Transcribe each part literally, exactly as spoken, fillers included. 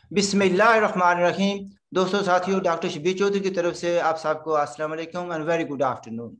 बिस्मिल्लाहिर्रहमानिर्रहीम। दोस्तों साथियों, डॉक्टर शबीर चौधरी की तरफ से आप सबको अस्सलाम वालेकुम एंड वेरी गुड आफ्टरनून।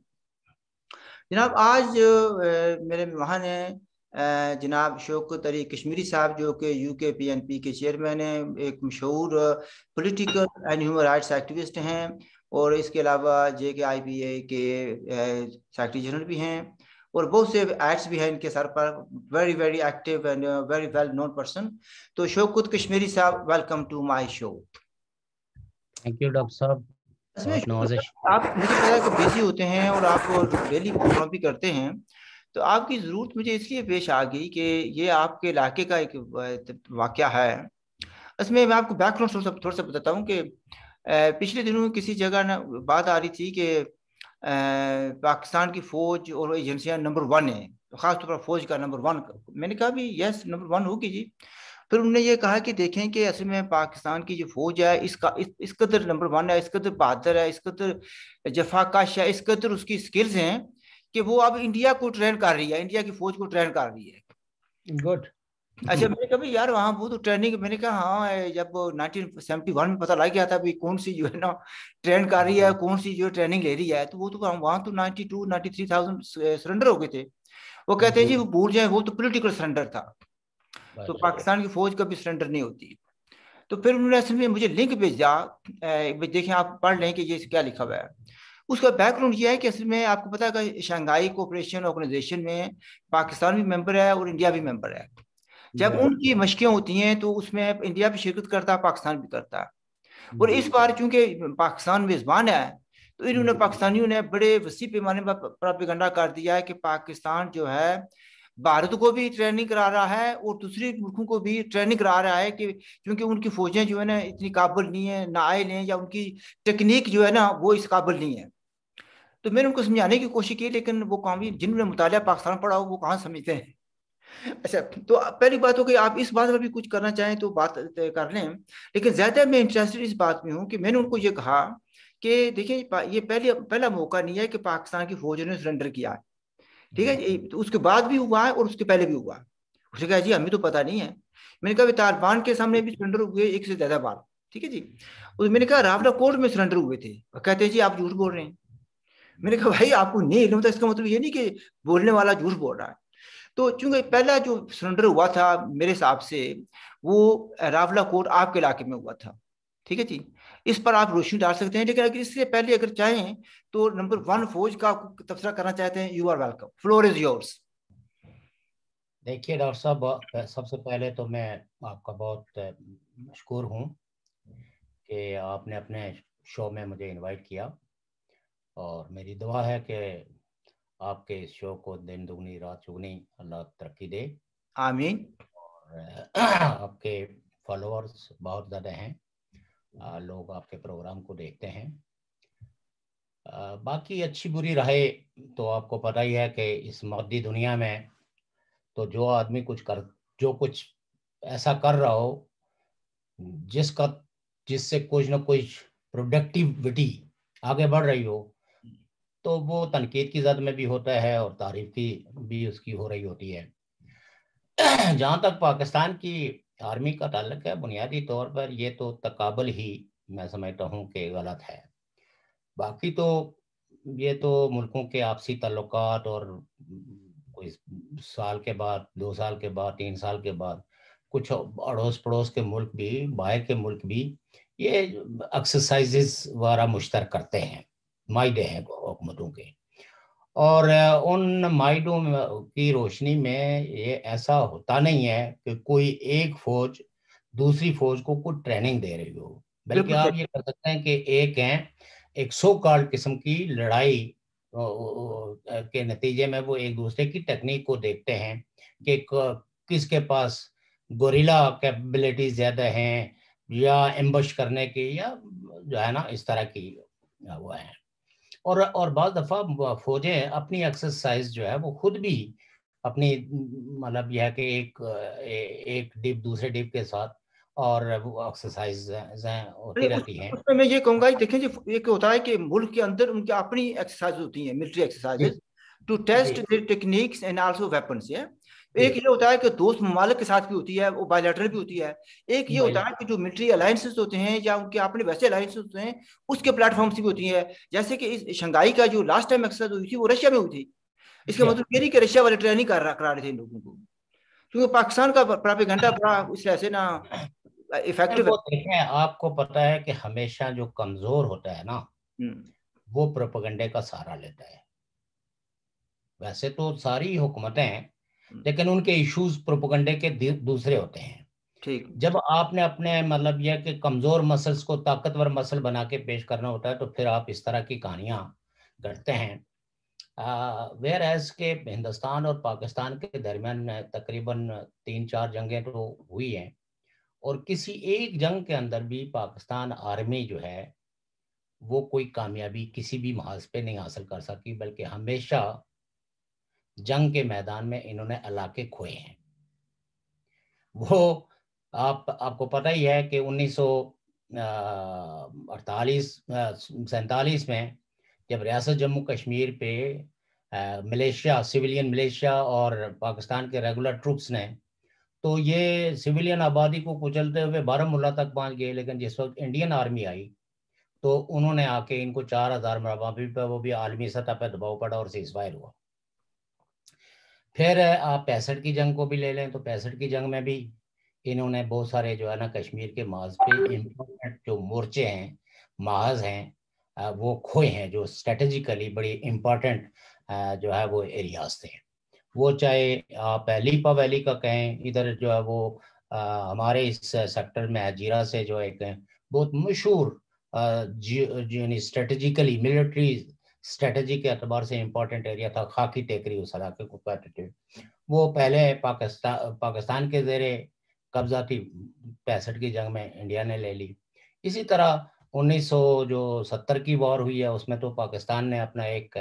जनाब, आज अ, मेरे मेहमान हैं अ, जनाब शौकत अली कश्मीरी साहब, जो कि यूके पीएनपी के चेयरमैन हैं, एक मशहूर political and human rights activist हैं, और इसके अलावा जे के आई पी ए के सेक्रेटरी जनरल भी हैं, और बहुत से एक्ट्स भी हैं इनके सर पर। Very very active and very well known person. तो शौकत कश्मीरी साहब, welcome to my show. Thank you doctor साहब, इसमें बहुत नवाजिश। आप, मुझे पता है कि बिजी होते हैं और आप डेली प्रोग्राम भी करते हैं, तो आपकी ज़रूरत मुझे इसलिए पेश आ गई कि ये आपके इलाके का एक वाक़या है। इसमें मैं आपको बैकग्राउंड थोड़ा सा थोड़ा सा बताता हूँ कि अ, पिछले दिनों किसी जगह ना बात आ रही थी कि अ, पाकिस्तान की फ़ौज और एजेंसियां नंबर वन है, तो ख़ासतौर पर फ़ौज का नंबर वन। मैंने कहा भी यस, नंबर वन होगी जी। फिर उन्होंने ये कहा कि देखें कि असल में पाकिस्तान की जो फौज है, इसका इस, इस कदर नंबर वन है, इस कदर बहादुर है, इस कदर जफाकाश है, इस कदर उसकी स्किल्स हैं कि वो अब इंडिया को ट्रेन कर रही है, इंडिया की फौज को ट्रेन कर रही है। गुड। अच्छा, मैंने कहा भाई यार वहाँ वो तो ट्रेनिंग, मैंने कहा हाँ है, जब नाइनटीन सेवेंटी वन में पता लग गया था भी कौन सी जो है ना ट्रेन कर रही है, कौन सी जो ट्रेनिंग ले रही है, तो वो तो वहाँ तो ninety two ninety three thousand surrender हो गए थे। वो कहते हैं जी वो भूल जाए, वो तो पॉलिटिकल सरेंडर था, तो पाकिस्तान की फौज कभी सरेंडर नहीं होती। तो फिर उन्होंने असल में मुझे लिंक भेजा, देखें आप पढ़ लें कि ये क्या लिखा हुआ है। उसका बैकग्राउंड ये है कि असल में आपको पता है कि शंघाई कोऑपरेशन ऑर्गेनाइजेशन में पाकिस्तान भी मेंबर है और इंडिया भी मेंबर है। जब उनकी मशकें होती हैं तो उसमें इंडिया भी शिरकत करता है, पाकिस्तान भी करता है। और इस बार चूंकि पाकिस्तान मेजबान है, तो इन्होंने पाकिस्तानियों ने बड़े वसी पैमाने पर प्रोपेगेंडा कर दिया है कि पाकिस्तान जो है भारत को भी ट्रेनिंग करा रहा है और दूसरे मुल्कों को भी ट्रेनिंग करा रहा है, कि क्योंकि उनकी फौजें जो है ना इतनी काबिल नहीं है, नाइल हैं, या उनकी टेक्निक जो है ना वो इस काबिल नहीं है। तो मैंने उनको समझाने की कोशिश की, लेकिन वो कामयाब, जिन्होंने मुतालिया पाकिस्तान पढ़ा हो वो कहाँ समझते हैं। अच्छा, तो पहली बात हो कि आप इस बात में भी कुछ करना चाहें तो बात कर लें, लेकिन ज्यादा मैं इंटरेस्टेड इस बात में हूँ कि मैंने उनको ये कहा कि देखिए ये पहले पहला मौका नहीं है कि पाकिस्तान की फौज ने सरेंडर किया है, ठीक है, तो उसके बाद भी हुआ है और उसके पहले भी हुआ है। उसने कहा जी हमें तो पता नहीं है। मैंने कहा तालिबान के सामने भी सरेंडर हुए एक से ज्यादा बार, ठीक है जी। और मैंने कहा रावला कोर्ट में सरेंडर हुए थे, कहते हैं जी आप झूठ बोल रहे हैं। मैंने कहा भाई आपको नहीं इल्म था, इसका मतलब ये नहीं कि बोलने वाला झूठ बोल रहा है। तो चूंकि पहला जो सरेंडर हुआ था मेरे हिसाब से वो रावला कोर्ट आपके इलाके में हुआ था, ठीक है जी। इस पर आप रोशनी डाल सकते हैं, लेकिन अगर इससे पहले अगर चाहें तो नंबर वन फौज का तबसरा करना चाहते हैं, you are welcome, floor is yours. देखिए डॉक्टर साहब, सबसे पहले तो मैं आपका बहुत मशकूर हूँ कि आपने अपने शो में मुझे इनवाइट किया, और मेरी दुआ है कि आपके इस शो को दिन दुगनी रात चुगनी अल्लाह तरक्की दे। आमीन। और आपके फॉलोअर्स बहुत ज़्यादा हैं, लोग आपके प्रोग्राम को देखते हैं। बाकी अच्छी बुरी रहे तो आपको पता ही है कि इस मद्दी दुनिया में तो जो आदमी कुछ कर जो कुछ ऐसा कर रहा हो जिसका जिससे कुछ ना कुछ प्रोडक्टिविटी आगे बढ़ रही हो, तो वो तनकीद की जद में भी होता है और तारीफ की भी उसकी हो रही होती है। जहाँ तक पाकिस्तान की आर्मी का ताल्लुक है, बुनियादी तौर पर ये तो तकाबल ही मैं समझता हूँ कि गलत है। बाकी तो ये तो मुल्कों के आपसी ताल्लुकात, और कोई साल के बाद, दो साल के बाद, तीन साल के बाद कुछ अड़ोस पड़ोस के मुल्क भी, बाहर के मुल्क भी ये एक्सरसाइजेस वगैरह मुश्तर करते हैं, मायदे हैं हुकूमतों के। और उन माइडों की रोशनी में ये ऐसा होता नहीं है कि कोई एक फौज दूसरी फौज को कुछ ट्रेनिंग दे रही हो, बल्कि आप ये कर सकते हैं कि एक हैं एक सो कॉल्ड किस्म की लड़ाई के नतीजे में वो एक दूसरे की टेक्निक को देखते हैं कि किसके पास गोरिल्ला कैपेबिलिटीज ज्यादा हैं, या एम्बश करने की, या जो है ना इस तरह की वो है। और और बहुत दफ़ा फौजें अपनी एक्सरसाइज जो है वो खुद भी अपनी मतलब यह है कि एक एक डिप दूसरे डिप के साथ और वो एक्सरसाइज होती रहती हैं। उसमें मैं ये कहूंगा, देखें जी एक होता है कि मुल्क के अंदर उनकी अपनी एक्सरसाइज होती हैं, military exercises to test their techniques and also weapons, है। ایک یہ ہوتا ہے کہ دوست ممالک کے ساتھ بھی ہوتی ہے، وہ بائیلیٹرل بھی ہوتی ہے، ایک یہ ہوتا ہے کہ جو ملٹری الائنسز ہوتے ہیں یا ان کے اپنے ویسے الائنسز ہوتے ہیں اس کے پلیٹ فارمس بھی ہوتی ہیں، جیسے کہ اس شنگھائی کا جو لاسٹ ٹائم ایکسرسائز ہوئی تھی وہ رشیا میں ہوئی تھی. اس کا مطلب یہ نہیں کہ رشیا والے ٹریننگ کرا رہے تھے ان لوگوں کو، کیونکہ پاکستان کا پراپیگنڈا بڑا اس طرح سے نا افیکٹو ہے. وہ دیکھیں آپ کو پتا ہے کہ ہمیشہ جو کمزور ہوتا ہے نا وہ پروپیگنڈے کا سہارا لیتا ہے. ویسے تو ساری حکومتیں ہیں لیکن ان کے ایشوز پروپیگنڈے کے دوسرے ہوتے ہیں. ٹھیک. جب آپ نے اپنے مطلب یہ کہ کمزور مسلس کو طاقتور مسل بنا کے پیش کرنا ہوتا ہے تو پھر آپ اس طرح کی کہانیاں گھڑتے ہیں. ویئر ایز کہ ہندوستان اور پاکستان کے درمیان تقریباً تین چار جنگیں تو ہوئی ہیں اور کسی ایک جنگ کے اندر بھی پاکستان آرمی جو ہے وہ کوئی کامیابی کسی بھی محاذ پہ نہیں حاصل کر سکی، بلکہ ہمیشہ جنگ کے میدان میں انہوں نے علاقے کھوئے ہیں. وہ آپ آپ کو پتہ ہی ہے کہ انیس سو اڑتالیس سینتالیس میں جب ریاست جموں کشمیر پہ ملیشیا سویلین ملیشیا اور پاکستان کے ریگولر ٹروپس نے تو یہ سویلین آبادی کو کچلتے ہوئے بارہمولہ تک پہنچ گئے، لیکن جس وقت انڈین آرمی آئی تو انہوں نے آ کے ان کو چار ہزار مربع پہ وہ بھی عالمی سطح پہ دباؤ پڑا اور سیز فائر ہوا. پھر آپ پینسٹھ کی جنگ کو بھی لے لیں تو پینسٹھ کی جنگ میں بھی انہوں نے بہت سارے جو ہے نا کشمیر کے محاذ پہ امپورٹنٹ جو مورچے ہیں محاذ ہیں وہ کھوئے ہیں، جو اسٹریٹجیکلی بڑی امپورٹنٹ جو ہے وہ ایریاز تھے. وہ چاہے آپ لیپا ویلی کا کہیں، ادھر جو ہے وہ ہمارے اس سیکٹر میں ہجیرہ سے جو ایک بہت مشہور یعنی اسٹریٹجیکلی ملٹری اسٹریٹجی کے اعتبار سے امپورٹنٹ ایریا تھا خاکی ٹیکری، اس علاقے کو کہتے تھے. وہ پہلے پاکستان پاکستان کے زیر قبضہ تھی، پینسٹھ کی جنگ میں انڈیا نے لے لی. اسی طرح انیس سو جو ستر کی وار ہوئی ہے اس میں تو پاکستان نے اپنا ایک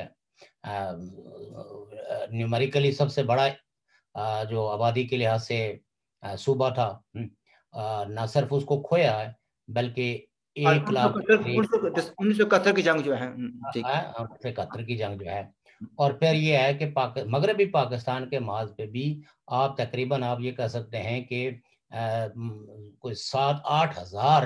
نیومیریکلی سب سے بڑا جو آبادی کے لحاظ سے صوبہ تھا نہ صرف اس کو کھویا ہے بلکہ ایک لاکھ انیس سو اکہتر کی جنگ جو ہے اکہتر کی جنگ جو ہے. اور پھر یہ ہے کہ مغربی پاکستان کے محاذ پہ بھی آپ تقریباً آپ یہ کہہ سکتے ہیں کہ کوئی سات آٹھ ہزار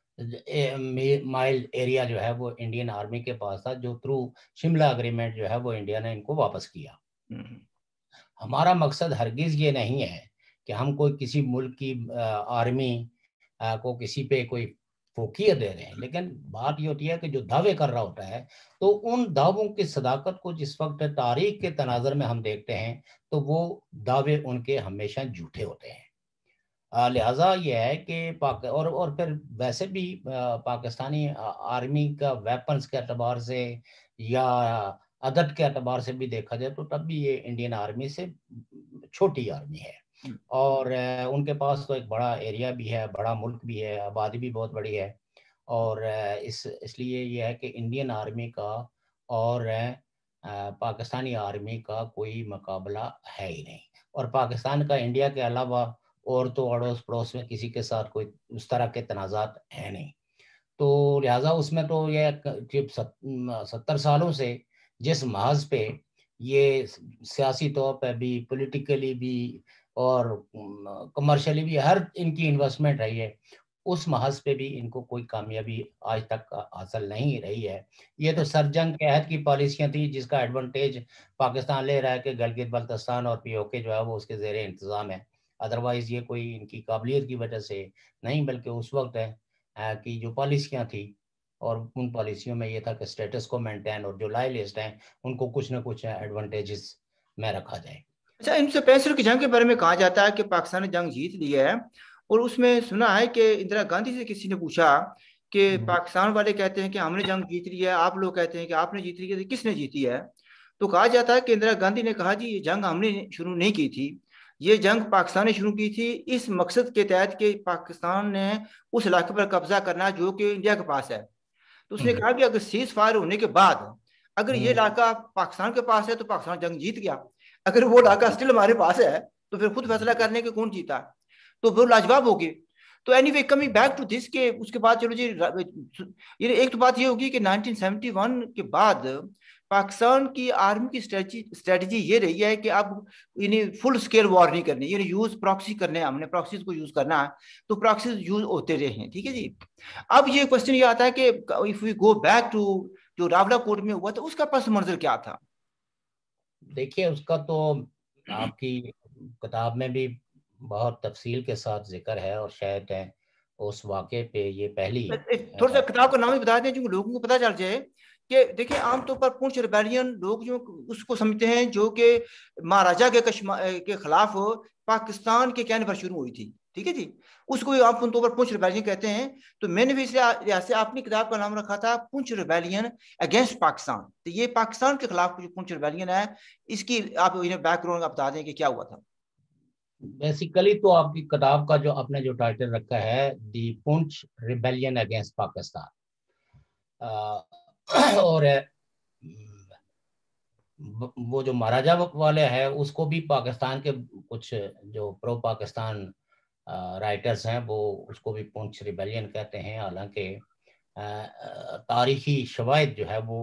مائل ایریا جو ہے وہ انڈین آرمی کے پاس تھا، جو تھرو شملہ اگریمنٹ جو ہے وہ انڈیا نے ان کو واپس کیا. ہمارا مقصد ہرگز یہ نہیں ہے کہ ہم کوئی کسی ملک کی آرمی کو کسی پہ کوئی فوقیت دے رہے ہیں، لیکن بات یہ ہوتی ہے کہ جو دعوے کر رہا ہوتا ہے تو ان دعووں کی صداقت کو جس وقت تاریخ کے تناظر میں ہم دیکھتے ہیں تو وہ دعوے ان کے ہمیشہ جھوٹے ہوتے ہیں. لہٰذا یہ ہے کہ پاک اور اور پھر ویسے بھی پاکستانی آرمی کا ویپنز کے اعتبار سے یا عدد کے اعتبار سے بھی دیکھا جائے تو تب بھی یہ انڈین آرمی سے چھوٹی آرمی ہے اور ان کے پاس تو ایک بڑا ایریا بھی ہے، بڑا ملک بھی ہے، آبادی بھی بہت بڑی ہے اور اس اس لیے یہ ہے کہ انڈین آرمی کا اور پاکستانی آرمی کا کوئی مقابلہ ہے ہی نہیں. اور پاکستان کا انڈیا کے علاوہ اور تو اڑوس پڑوس میں کسی کے ساتھ کوئی اس طرح کے تنازعات ہیں نہیں. تو لہٰذا اس میں تو یہ ستر سالوں سے جس محاذ پہ یہ سیاسی طور پہ بھی پولیٹیکلی بھی اور کمرشلی بھی ہر ان کی انویسٹمنٹ رہی ہے، اس محاذ پہ بھی ان کو کوئی کامیابی آج تک حاصل نہیں رہی ہے. یہ تو سر جنگ کے عہد کی پالیسیاں تھیں جس کا ایڈوانٹیج پاکستان لے رہا ہے کہ گلگت بلتستان اور پی او کے جو ہے وہ اس کے زیر انتظام ہے. ادروائز یہ کوئی ان کی قابلیت کی وجہ سے نہیں بلکہ اس وقت ہے کہ جو پالیسیاں تھیں اور ان پالیسیوں میں یہ تھا کہ سٹیٹس کو مینٹین اور جو لائلسٹ ہیں ان کو کچھ نہ کچھ ایڈوانٹیجز میں رکھا جائے. اچھا، انیس سو پینسٹھ کی جنگ کے بارے میں کہا جاتا ہے کہ پاکستان نے جنگ جیت لی ہے اور اس میں سنا ہے کہ اندرا گاندھی سے کسی نے پوچھا کہ پاکستان والے کہتے ہیں کہ ہم نے جنگ جیت لی ہے، آپ لوگ کہتے ہیں کہ آپ نے جیت لی ہے، کس نے جیتی ہے؟ تو کہا جاتا ہے کہ اندرا گاندھی نے کہا جی یہ جنگ ہم نے شروع نہیں کی تھی، یہ جنگ پاکستان نے شروع کی تھی اس مقصد کے تحت کہ پاکستان نے اس علاقے پر قبضہ کرنا جو کہ انڈیا کے پاس ہے. تو اس نے کہا کہ اگر سیز فائر ہونے کے بعد اگر یہ علاقہ پاکستان کے پاس ہے تو پاکستان جنگ جیت گیا، اگر وہ علاقہ اسٹل ہمارے پاس ہے تو پھر خود فیصلہ کرنے کے کون جیتا، تو وہ لاجواب ہوگی. تو anyway coming back to this کہ اس کے بعد چلو جی ایک تو بات یہ ہوگی کہ نائنٹین سیونٹی ون کے بعد पाकिस्तान की आर्मी की स्ट्रेटजी स्ट्रेटजी ये रही है कि अब इन्हें फुल स्केल वॉर नहीं करनी, यानी यूज प्रॉक्सी करने हैं, हमने प्रॉक्सीज को यूज करना है, तो प्रॉक्सीज यूज होते रहे हैं, ठीक है जी। अब ये क्वेश्चन ये आता है कि if we go back to जो रावला कोर्ट में हुआ था, उसका पस मंजर क्या था? देखिए उसका तो आपकी किताब में भी बहुत तफसील के साथ जिक्र है, और शायद है उस वाक़े पे ये पहली थोड़ा सा किताब का नाम ही बता दें जो लोगों को पता चल जाए कि देखिए आमतौर पर पुंछ रिबेलियन लोग जो उसको समझते हैं जो कि महाराजा के कश्मा के खिलाफ पाकिस्तान के कहने पर शुरू हुई थी, ठीक है जी, उसको आमतौर पर पुंछ रिबेलियन कहते हैं। तो मैंने भी इसलिए से अपनी किताब का नाम रखा था पुंछ रिबेलियन अगेंस्ट पाकिस्तान। तो ये पाकिस्तान के खिलाफ जो पुंछ रिबेलियन है, इसकी आप बैकग्राउंड आप बता दें कि क्या हुआ था। बेसिकली तो आपकी किताब का जो आपने जो टाइटल रखा है the Poonch rebellion against Pakistan, और वो जो महाराजा वाले है उसको भी पाकिस्तान के कुछ जो प्रो पाकिस्तान राइटर्स हैं वो उसको भी पुंछ रिबेलियन कहते हैं। हालांकि तारीखी शवाहिद जो है वो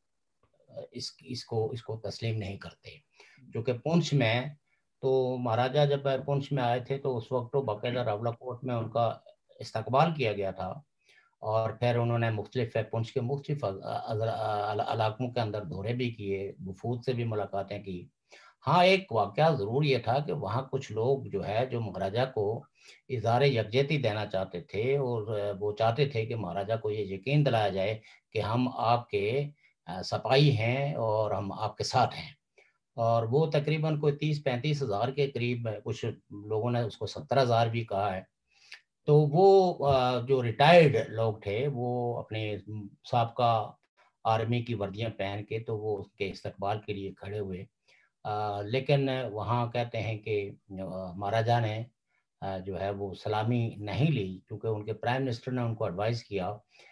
इस इसको इसको तस्लीम नहीं करते, क्योंकि पुंछ में तो महाराजा जब पुंछ में आए थे तो उस वक्त तो बाकायदा रावला कोर्ट में उनका इस्तकबाल किया गया था, और फिर उन्होंने मुख्तलिफ पुंछ के मुख्तलिफ इलाकों के अंदर दौरे भी किए, वफूद से भी मुलाकातें की। हाँ, एक वाक़या ज़रूर ये था कि वहाँ कुछ लोग जो है जो महाराजा को इज़हार यकजहती देना चाहते थे, और वो चाहते थे कि महाराजा को ये यकीन दिलाया जाए कि हम आपके सपाही हैं और हम आपके साथ हैं। और वो तकरीबन कोई तीस पैंतीस हज़ार के करीब, कुछ लोगों ने उसको सत्तर हज़ार भी कहा है। तो वो जो रिटायर्ड लोग थे वो अपने साबका आर्मी की वर्दियां पहन के तो वो उसके इस्तकबाल के लिए खड़े हुए। आ, लेकिन वहाँ कहते हैं कि महाराजा ने आ, जो है वो सलामी नहीं ली, क्योंकि उनके प्राइम मिनिस्टर ने उनको एडवाइस किया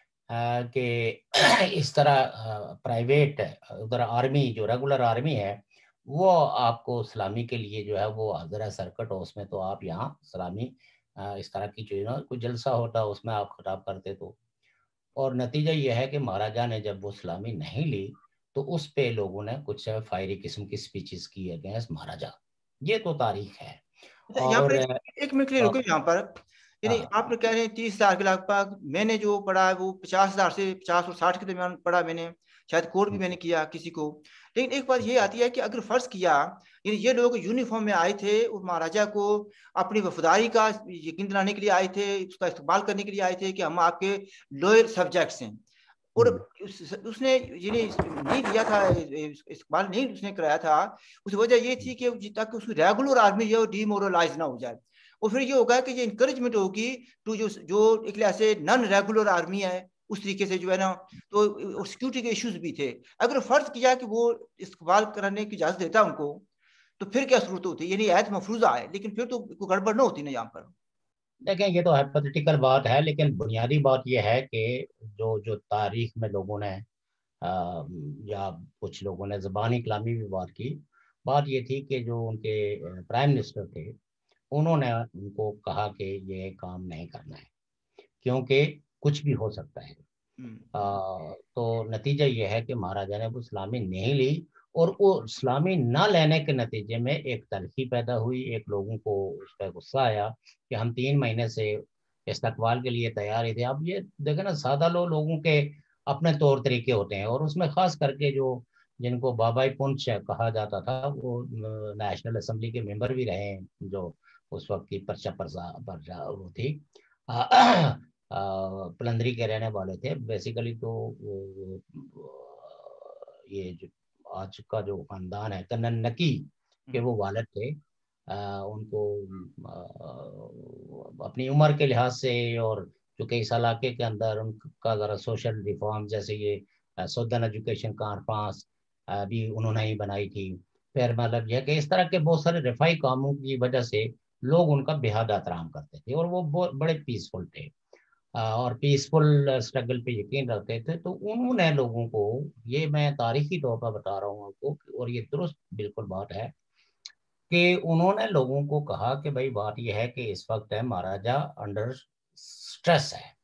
कि इस तरह प्राइवेट उधर आर्मी जो रेगुलर आर्मी है वो आपको सलामी के लिए जो है वो हाजिर है सर्कट, हो उसमें तो आप यहाँ सलामी इस तरह की जो है ना कोई जलसा होता उसमें आप खिताब करते तो। और नतीजा ये है कि महाराजा ने जब वो सलामी नहीं ली तो उस पे लोगों ने कुछ फायरी किस्म की स्पीचेस की अगेंस्ट महाराजा। ये तो तारीख है। अच्छा, यहाँ पर और एक, एक मिनट के लिए रुको यहाँ पर। यानी हाँ, आप कह रहे हैं तीस हजार के लगभग, मैंने जो पढ़ा है वो पचास हजार से पचास और साठ के दरमियान पढ़ा मैंने, शायद कोड भी मैंने किया किसी को। लेकिन एक बात ये आती है कि अगर फर्ज किया यानी ये लोग यूनिफॉर्म में आए थे और महाराजा को अपनी वफादारी का यकीन दिलाने के लिए आए थे, उसका इस्तेमाल करने के लिए आए थे कि हम आपके लोअर सब्जेक्ट्स हैं, और उस, उसने यानी नहीं लिया था, इस्तेमाल नहीं उसने कराया था, उस वजह ये थी कि ताकि उसकी रेगुलर आर्मी जो डिमोरलाइज ना हो जाए। और फिर ये होगा कि ये इंकरेजमेंट होगी टू जो जो एक ऐसे नॉन रेगुलर आर्मी है उस तरीके से जो है ना, तो सिक्योरिटी के इश्यूज भी थे। अगर फर्ज किया कि वो इस्तेमाल करने की इजाजत देता उनको, तो फिर क्या जरूरत होती, यानी ऐत मफरूजा है, लेकिन फिर तो कोई गड़बड़ ना होती ना यहाँ पर। देखें ये तो हाइपोथेटिकल बात है, लेकिन बुनियादी बात यह है कि जो जो तारीख में लोगों ने आ, या कुछ लोगों ने ज़बानी कलामी भी बात की, बात ये थी कि जो उनके प्राइम मिनिस्टर थे उन्होंने उनको कहा कि ये काम नहीं करना है क्योंकि कुछ भी हो सकता है। आ, तो नतीजा ये है कि महाराजा ने वो सलामी नहीं ली, और वो सलामी ना लेने के नतीजे में एक तलखी पैदा हुई, एक लोगों को उस पर गुस्सा आया कि हम तीन महीने से इस्तकबाल के लिए तैयार ही थे। अब ये देखे ना, सादा लो लोगों के अपने तौर तरीके होते हैं, और उसमें खास करके जो जिनको बाबाई पुंछ कहा जाता था वो नेशनल असेंबली के मेंबर भी रहे हैं, जो उस वक्त की परचा परसा परचा वो थी पलंदरी के रहने वाले थे बेसिकली। तो वो, वो, ये जो आज का जो खानदान है कन्नन नकी के वो वालिद थे। आ, उनको आ, अपनी उम्र के लिहाज से और चूंकि इस इलाके के अंदर उनका ज़रा सोशल रिफॉर्म जैसे ये सदन एजुकेशन कॉन्फ्रेंस भी उन्होंने ही बनाई थी। फिर मतलब यह कि इस तरह के बहुत सारे रफाई कामों की वजह से लोग उनका बेहद एहतराम करते थे, और वो बहुत बड़े पीसफुल थे और पीसफुल स्ट्रगल पे यकीन रखते थे। तो उन्होंने लोगों को, ये मैं तारीखी तौर पर बता रहा हूँ आपको, और ये दुरुस्त बिल्कुल बात है कि उन्होंने लोगों को कहा कि भाई बात यह है कि इस वक्त है महाराजा अंडर स्ट्रेस है,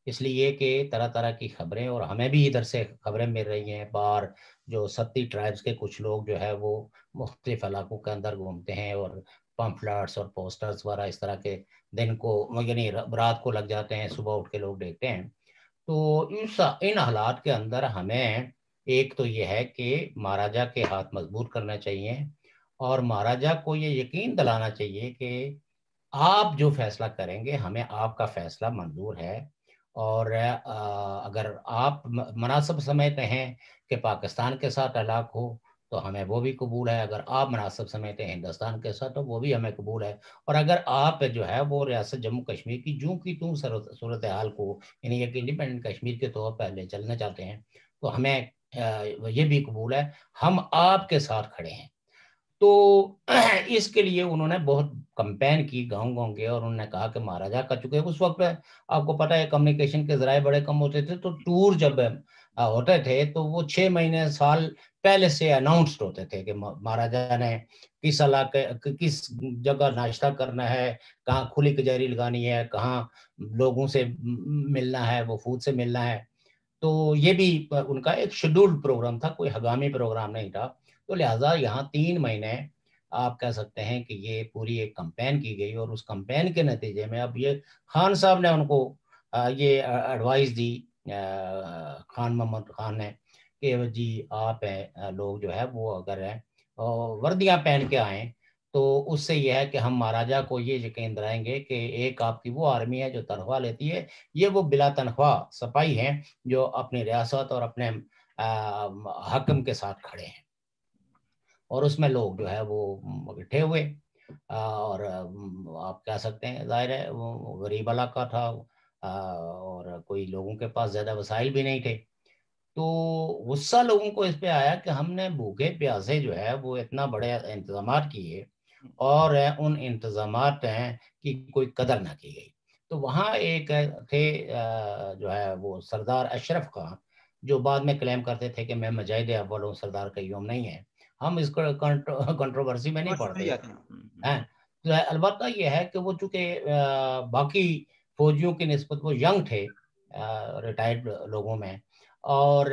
اس لیے کہ طرح طرح کی خبریں، اور ہمیں بھی ادھر سے خبریں مل رہی ہیں، باہر جو ستی ٹرائبس کے کچھ لوگ جو ہے وہ مختلف علاقوں کے اندر گھومتے ہیں اور پمفلٹس اور پوسٹرز وغیرہ اس طرح کے دن کو یعنی رات کو لگ جاتے ہیں، صبح اٹھ کے لوگ دیکھتے ہیں. تو ان حالات کے اندر ہمیں ایک تو یہ ہے کہ مہاراجا کے ہاتھ مضبوط کرنا چاہیے، اور مہاراجا کو یہ یقین دلانا چاہیے کہ آپ جو فیصلہ کریں گے ہمیں آپ کا فیصلہ منظور ہے، اور اگر آپ مناسب سمجھتے ہیں کہ پاکستان کے ساتھ طلاق ہو تو ہمیں وہ بھی قبول ہے، اگر آپ مناسب سمجھتے ہیں ہندوستان کے ساتھ تو وہ بھی ہمیں قبول ہے، اور اگر آپ جو ہے وہ ریاست جموں کشمیر کی جوں کی توں صورتحال کو یعنی ایک انڈیپینڈنٹ کشمیر کے طور پر لے چلنا چاہتے ہیں تو ہمیں یہ بھی قبول ہے، ہم آپ کے ساتھ کھڑے ہیں. تو اس کے لیے انہوں نے بہت کمپین کی گاؤں گاؤں کے، اور انہوں نے کہا کہ مہاراجا کا چکے اس وقت پہ آپ کو پتہ ہے کمیونیکیشن کے ذرائع بڑے کم ہوتے تھے، تو ٹور جب ہوتے تھے تو وہ چھ مہینے سال پہلے سے اناؤنسڈ ہوتے تھے کہ مہاراجا نے کس علاقے کس جگہ ناشتہ کرنا ہے، کہاں کھلی کچہری لگانی ہے، کہاں لوگوں سے ملنا ہے، وہ فوڈ سے ملنا ہے. تو یہ بھی ان کا ایک شیڈولڈ پروگرام تھا، کوئی ہنگامی پروگرام نہیں تھا. تو لہٰذا یہاں تین مہینے آپ کہہ سکتے ہیں کہ یہ پوری ایک کمپین کی گئی، اور اس کمپین کے نتیجے میں اب یہ خان صاحب نے ان کو یہ ایڈوائز دی، خان محمد خان نے، کہ جی آپ لوگ جو ہے وہ اگر ہیں وردیاں پہن کے آئیں تو اس سے یہ ہے کہ ہم مہاراجا کو یہ یقین دلائیں گے کہ ایک آپ کی وہ آرمی ہے جو تنخواہ لیتی ہے، یہ وہ بلا تنخواہ سپاہی ہیں جو اپنی ریاست اور اپنے حکم کے ساتھ کھڑے ہیں. اور اس میں لوگ جو ہے وہ اکٹھے ہوئے، اور آپ کہہ سکتے ہیں ظاہر ہے وہ غریب علاقہ تھا، اور کوئی لوگوں کے پاس زیادہ وسائل بھی نہیں تھے. تو غصہ لوگوں کو اس پہ آیا کہ ہم نے بھوکے پیاسے جو ہے وہ اتنا بڑے انتظامات کیے اور ان انتظامات کی کوئی قدر نہ کی گئی. تو وہاں ایک تھے جو ہے وہ سردار اشرف خان، جو بعد میں کلیم کرتے تھے کہ میں مجاہد اول ہوں، سردار قیوم نہیں ہے. ہم اس کو کنٹروورسی میں نہیں پڑھتے ہیں. البتہ یہ ہے کہ وہ چونکہ باقی فوجیوں کی نسبت وہ ینگ تھے، ریٹائرڈ لوگوں میں، اور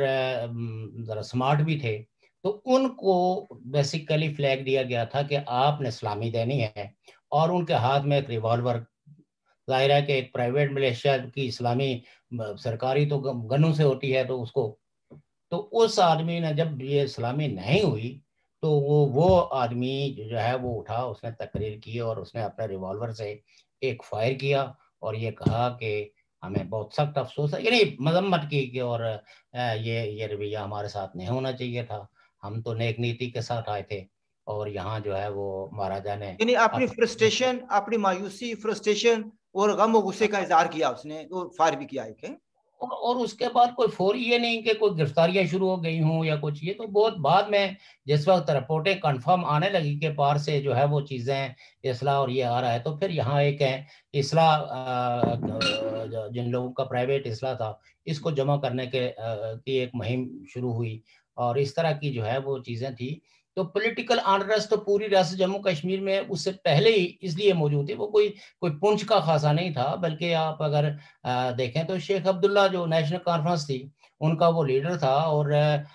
ذرا سمارٹ بھی تھے، تو ان کو بیسیکلی فلیگ دیا گیا تھا کہ آپ نے سلامی دینی ہے، اور ان کے ہاتھ میں ایک ریوالور، ظاہر ہے کہ ایک پرائیویٹ ملیشیا کی اسلامی سرکاری تو گنوں سے ہوتی ہے، تو اس کو تو اس آدمی نے جب یہ سلامی نہیں ہوئی تو وہ وہ آدمی جو ہے وہ اٹھا، اس نے تقریر کی اور اس نے اپنے ریوالور سے ایک فائر کیا اور یہ کہا کہ ہمیں بہت سخت افسوس ہے، یعنی مذمت کی کہ اور یہ یہ رویہ ہمارے ساتھ نہیں ہونا چاہیے تھا، ہم تو نیک نیتی کے ساتھ آئے تھے. اور یہاں جو ہے وہ مہاراجا نے یعنی اپنی فرسٹریشن، اپنی مایوسی، فرسٹریشن اور غم و غصے کا اظہار کیا اس نے، اور فائر بھی کیا ایک. اور اس کے بعد کوئی فوری یہ نہیں کہ کوئی گرفتاریاں شروع ہو گئی ہوں یا کچھ، یہ تو بہت بعد میں جس وقت رپورٹیں کنفرم آنے لگی کہ پار سے جو ہے وہ چیزیں اصلاح اور یہ آ رہا ہے، تو پھر یہاں ایک ہے اصلاح، جن لوگوں کا پرائیویٹ اصلاح تھا اس کو جمع کرنے کے کی ایک مہم شروع ہوئی، اور اس طرح کی جو ہے وہ چیزیں تھی. تو پولیٹیکل آنرسٹ تو پوری ریاست جموں کشمیر میں اس سے پہلے ہی اس لیے موجود تھی، وہ کوئی کوئی پنچ کا خاصا نہیں تھا، بلکہ آپ اگر دیکھیں تو شیخ عبداللہ جو نیشنل کانفرنس تھی ان کا وہ لیڈر تھا، اور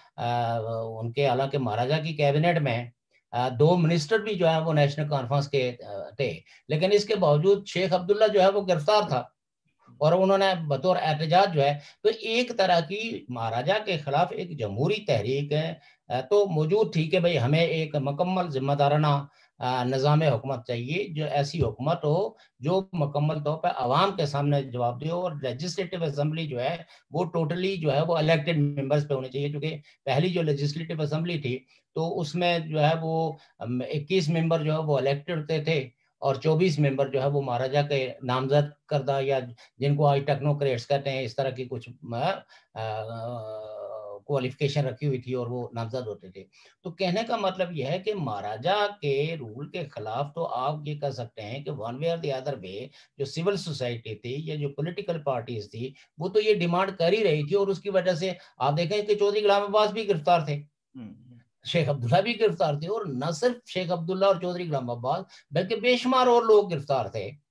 ان کے حالانکہ مہاراجا کی کیبنٹ میں دو منسٹر بھی جو ہے وہ نیشنل کانفرنس کے تھے، لیکن اس کے باوجود شیخ عبداللہ جو ہے وہ گرفتار تھا، اور انہوں نے بطور احتجاج جو ہے تو ایک طرح کی مہاراجا کے خلاف ایک جمہوری تحریک تو موجود تھی کہ بھئی ہمیں ایک مکمل ذمہ دارانہ نظام حکومت چاہیے، جو ایسی حکومت ہو جو مکمل طور پہ عوام کے سامنے جواب دے، اور لیجسلیٹو اسمبلی جو ہے وہ ٹوٹلی جو ہے وہ الیکٹڈ ممبرز پہ ہونی چاہیے، کیونکہ پہلی جو لیجسلیٹو اسمبلی تھی تو اس میں جو ہے وہ اکیس ممبر جو ہے وہ الیکٹڈ ہوتے تھے، اور چوبیس ممبر جو ہے وہ مہاراجا کے نامزد کردہ یا جن کو آج ٹیکنوکریٹس کہتے ہیں اس طرح کی کچھ کوالیفیکیشن رکھی ہوئی تھی اور وہ نامزد ہوتے تھے. تو کہنے کا مطلب یہ ہے کہ مہاراجا کے رول کے خلاف تو آپ یہ کہہ سکتے ہیں کہ ون وے اور دی ادر وے جو سول سوسائٹی تھی یا جو پولیٹیکل پارٹیز تھی وہ تو یہ ڈیمانڈ کر ہی رہی تھی، اور اس کی وجہ سے آپ دیکھیں کہ چودھری غلام عباس بھی گرفتار تھے، شیخ عبداللہ بھی گرفتار تھے، اور نہ صرف شیخ عبداللہ اور چودھری غلام عباس بلکہ بے شمار اور لوگ گرفتار تھے.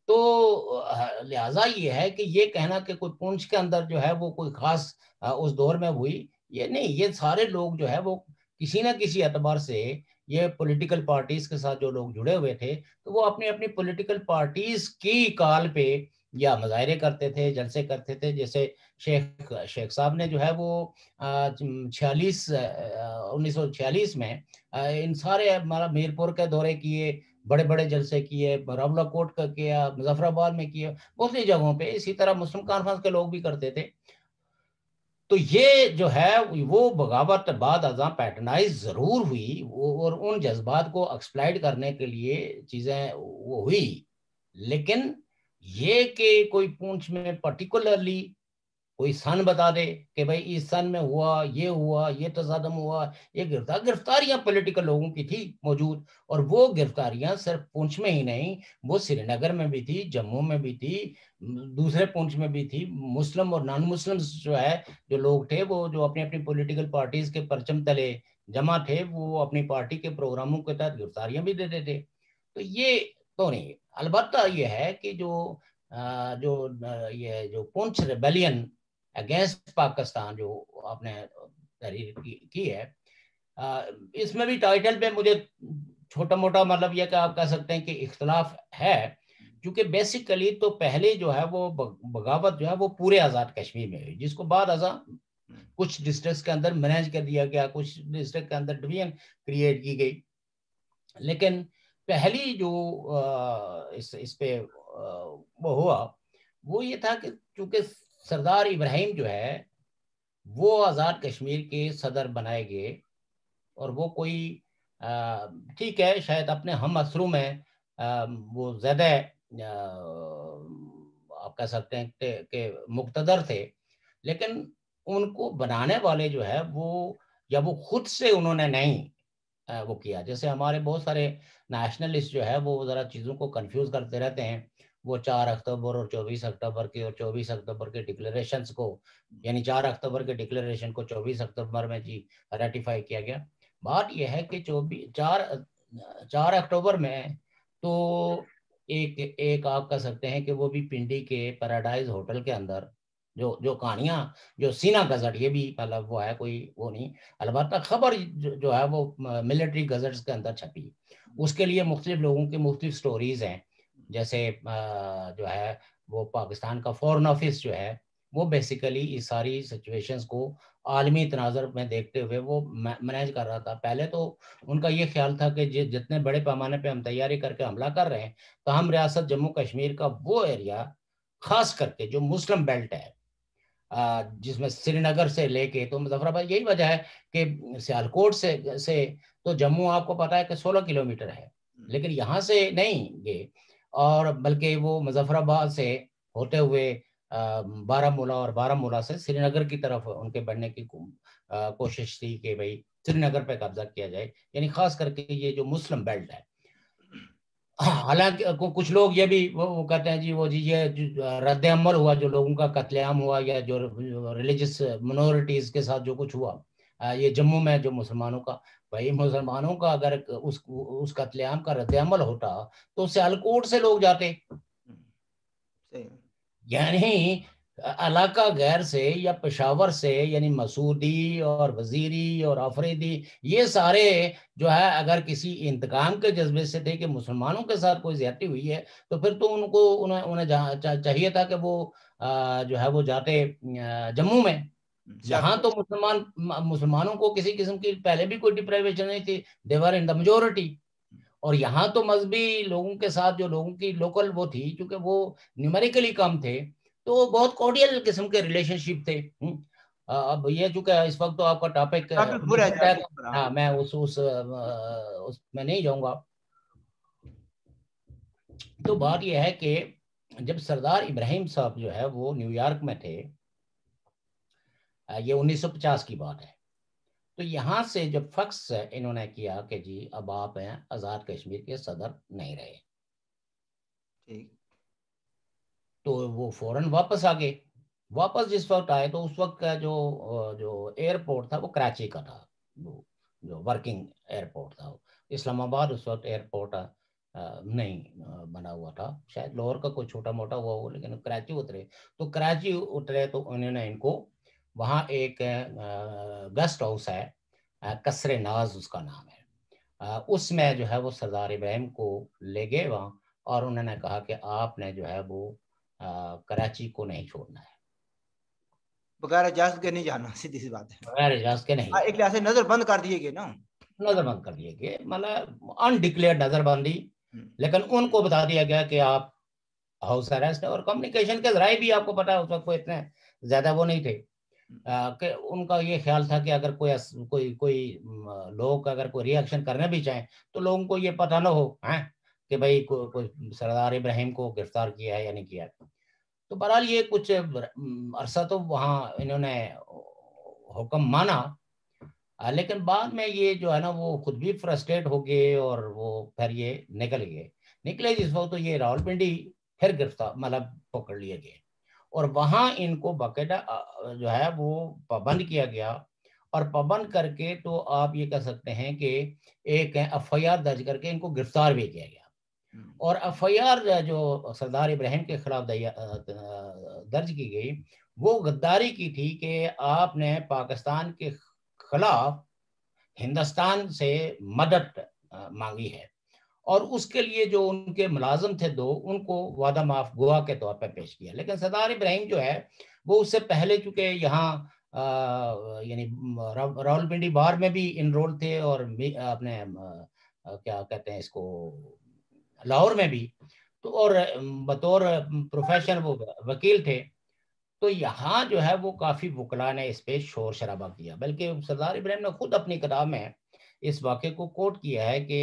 تو لہٰذا یہ ہے کہ یہ کہنا کہ کوئی پونچھ کے اندر جو ہے وہ کوئی خاص اس دور میں ہوئی، یہ نہیں. یہ سارے لوگ جو ہے وہ کسی نہ کسی اعتبار سے یہ پولیٹیکل پارٹیز کے ساتھ جو لوگ جڑے ہوئے تھے تو وہ اپنی اپنی پولیٹیکل پارٹیز کی کال پہ یا مظاہرے کرتے تھے، جلسے کرتے تھے. جیسے شیخ شیخ صاحب نے جو ہے وہ چھیالیس انیس سو چھیالیس میں ان سارے ہمارا میر پور کے دورے کیے، بڑے بڑے جلسے کیے، راولہ کوٹ کا کیا، مظفر آباد میں کیا، بہت سی جگہوں پہ. اسی طرح مسلم کانفرنس کے لوگ بھی کرتے تھے. تو یہ جو ہے وہ بغاوت بعد ازاں پیٹرنائز ضرور ہوئی اور ان جذبات کو ایکسپلائٹ کرنے کے لیے چیزیں وہ ہوئی، لیکن یہ کہ کوئی پونچھ میں پرٹیکولرلی کوئی سن بتا دے کہ بھائی اس سن میں ہوا، یہ ہوا، یہ تصادم ہوا، یہ گرفتار گرفتاریاں پولیٹیکل لوگوں کی تھی موجود. اور وہ گرفتاریاں صرف پونچھ میں ہی نہیں، وہ سری نگر میں بھی تھی، جموں میں بھی تھی، دوسرے پونچھ میں بھی تھی. مسلم اور نان مسلم جو ہے جو لوگ تھے وہ جو اپنی اپنی پولیٹیکل پارٹیز کے پرچم تلے جمع تھے وہ اپنی پارٹی کے پروگراموں کے تحت گرفتاریاں بھی دیتے تھے. تو یہ تو نہیں. البتہ یہ ہے کہ جو جو یہ جو پونچھ ریبیلین اگینسٹ پاکستان جو آپ نے تحریر کی ہے، اس میں بھی ٹائٹل پہ مجھے چھوٹا موٹا مطلب یہ کہ آپ کہہ سکتے ہیں کہ اختلاف ہے، کیونکہ بیسیکلی تو پہلے جو ہے وہ بغاوت جو ہے وہ پورے آزاد کشمیر میں ہوئی، جس کو بعد ازاں کچھ ڈسٹرکٹس کے اندر مینیج کر دیا گیا، کچھ ڈسٹرکٹ کے اندر ڈویژن کریٹ کی گئی. لیکن پہلی جو اس اس پہ وہ ہوا وہ یہ تھا کہ چونکہ سردار ابراہیم جو ہے وہ آزاد کشمیر کے صدر بنائے گئے، اور وہ کوئی ٹھیک ہے شاید اپنے ہم اثروں میں وہ زیادہ آپ کہہ سکتے ہیں کہ مقتدر تھے، لیکن ان کو بنانے والے جو ہے وہ یا وہ خود سے انہوں نے نہیں وہ کیا. جیسے ہمارے بہت سارے نیشنلسٹ جو ہے وہ ذرا چیزوں کو کنفیوز کرتے رہتے ہیں. وہ چار اکتوبر اور چوبیس اکتوبر کے اور چوبیس اکتوبر کے ڈکلیریشنز کو، یعنی چار اکتوبر کے ڈکلیریشن کو چوبیس اکتوبر میں جی ریٹیفائی کیا گیا. بات یہ ہے کہ چوبیس چار چار اکتوبر میں تو ایک ایک آپ کہہ سکتے ہیں کہ وہ بھی پنڈی کے پیراڈائز ہوٹل کے اندر جو جو کہانیاں جو سینا گزٹ، یہ بھی مطلب وہ ہے کوئی وہ نہیں، البتہ خبر جو ہے وہ ملٹری گزٹس کے اندر چھپی. اس کے لیے مختلف لوگوں کی مختلف سٹوریز ہیں. جیسے جو ہے وہ پاکستان کا فورن آفس جو ہے وہ بیسیکلی اس ساری سچویشنز کو عالمی تناظر میں دیکھتے ہوئے وہ مینیج کر رہا تھا. پہلے تو ان کا یہ خیال تھا کہ جتنے بڑے پیمانے پہ ہم تیاری کر کے حملہ کر رہے ہیں تو ہم ریاست جموں کشمیر کا وہ ایریا خاص کر کے جو مسلم بیلٹ ہے جس میں سری نگر سے لے کے تو مظفر آباد، یہی وجہ ہے کہ سیالکوٹ سے سے تو جموں آپ کو پتا ہے کہ سولہ کلومیٹر ہے، لیکن یہاں سے نہیں گئے، اور بلکہ وہ مظفر آباد سے ہوتے ہوئے بارہ مولہ اور بارہ مولہ سے سری نگر کی طرف ان کے بڑھنے کی کوشش تھی کہ بھائی سری نگر پہ قبضہ کیا جائے، یعنی خاص کر کے یہ جو مسلم بیلٹ ہے. حالانکہ کچھ لوگ یہ بھی وہ کہتے ہیں جی وہ جی یہ رد عمل ہوا جو لوگوں کا قتل عام ہوا یا جو ریلیجس منورٹیز کے ساتھ جو کچھ ہوا یہ جموں میں جو مسلمانوں کا، بھائی مسلمانوں کا اگر اس اس قتل عام کا رد عمل ہوتا تو سیالکوٹ سے لوگ جاتے، یعنی علاقہ غیر سے یا پشاور سے، یعنی مسعودی اور وزیری اور آفریدی یہ سارے جو ہے اگر کسی انتقام کے جذبے سے تھے کہ مسلمانوں کے ساتھ کوئی زیادتی ہوئی ہے تو پھر تو ان کو انہیں انہیں چاہیے تھا کہ وہ جو ہے وہ جاتے جموں میں. یہاں تو مسلمان مسلمانوں کو کسی قسم کی پہلے بھی کوئی ڈپرائیویشن نہیں تھی، دے ور ان دا میجورٹی. اور یہاں تو مذہبی لوگوں کے ساتھ جو لوگوں کی لوکل وہ تھی کیونکہ وہ نیومیریکلی کم تھے تو بہت کوڈیل قسم کے ریلیشن شپ تھے. اب یہ چونکہ اس وقت تو آپ کا ٹاپک ہاں میں اس اس میں نہیں جاؤں گا. تو بات یہ ہے کہ جب سردار ابراہیم صاحب جو ہے وہ نیو یارک میں تھے، یہ انیس سو پچاس کی بات ہے، تو یہاں سے جب فکس انہوں نے کیا کہ جی اب آپ ہیں آزاد کشمیر کے صدر نہیں رہے، تو وہ فوراً واپس آ گئے. واپس جس وقت آئے تو اس وقت کا جو جو ایئرپورٹ تھا وہ کراچی کا تھا، جو ورکنگ ایئرپورٹ تھا. اسلام آباد اس وقت ایئرپورٹ نہیں بنا ہوا تھا، شاید لاہور کا کوئی چھوٹا موٹا ہوا ہو، لیکن کراچی اترے تو کراچی اترے تو انہوں نے ان کو وہاں ایک گیسٹ ہاؤس ہے، قصر ناز اس کا نام ہے، اس میں جو ہے وہ سردار ابراہیم کو لے گئے وہاں، اور انہوں نے کہا کہ آپ نے جو ہے وہ کراچی کو نہیں چھوڑنا ہے، بغیر اجازت کے نہیں جانا، سیدھی سی بات ہے، بغیر اجازت کے نہیں ایک جانا، لحاظ سے نظر بند کر دیے گئے نا، نظر بند کر دیے گئے، مطلب انڈکلیئر نظر بندی، ہم، لیکن ان کو بتا دیا گیا کہ آپ ہاؤس اریسٹ ہے، اور کمیونیکیشن کے ذرائع بھی آپ کو پتا ہے اس وقت کوئی اتنے زیادہ وہ نہیں تھے، آ، کہ ان کا یہ خیال تھا کہ اگر کوئی اس- کوئی کوئی م، لوگ اگر کوئی ری ایکشن کرنا بھی چاہیں تو لوگوں کو یہ پتہ نہ ہو ہیں کہ بھئی کو- کوئی سردار ابراہیم کو گرفتار کیا ہے یا نہیں کیا ہے۔ تو بہرحال یہ کچھ م، عرصہ تو وہاں انہوں نے حکم مانا، آ، لیکن بعد میں یہ جو ہے نا وہ خود بھی فرسٹریٹ ہو گئے، اور وہ پھر یہ نکل گئے نکلے جس وقت تو یہ راولپنڈی پھر گرفتار مطلب پکڑ لیے گئے، اور وہاں ان کو باقاعدہ آ، جو ہے وہ پابند کیا گیا، اور پابند کر کے تو آپ یہ کہہ سکتے ہیں کہ ایک ایف آئی آر درج کر کے ان کو گرفتار بھی کیا گیا، ہم، اور ایف آئی آر جو سردار ابراہیم کے خلاف درج کی گئی وہ غداری کی تھی کہ آپ نے پاکستان کے خلاف ہندوستان سے مدد مانگی ہے، اور اس کے لیے جو ان کے ملازم تھے دو ان کو وعدہ معاف گواہ کے طور پر پیش کیا، لیکن سردار ابراہیم جو ہے وہ اس سے پہلے چونکہ یہاں یعنی راولپنڈی بار میں بھی انرول تھے، اور اپنے کیا کہتے ہیں اس کو لاہور میں بھی، تو اور بطور پروفیشن وہ وکیل تھے، تو یہاں جو ہے وہ کافی وکلا نے اس پہ شور شرابہ کیا، بلکہ سردار ابراہیم نے خود اپنی کتاب میں اس واقعے کو کوٹ کیا ہے کہ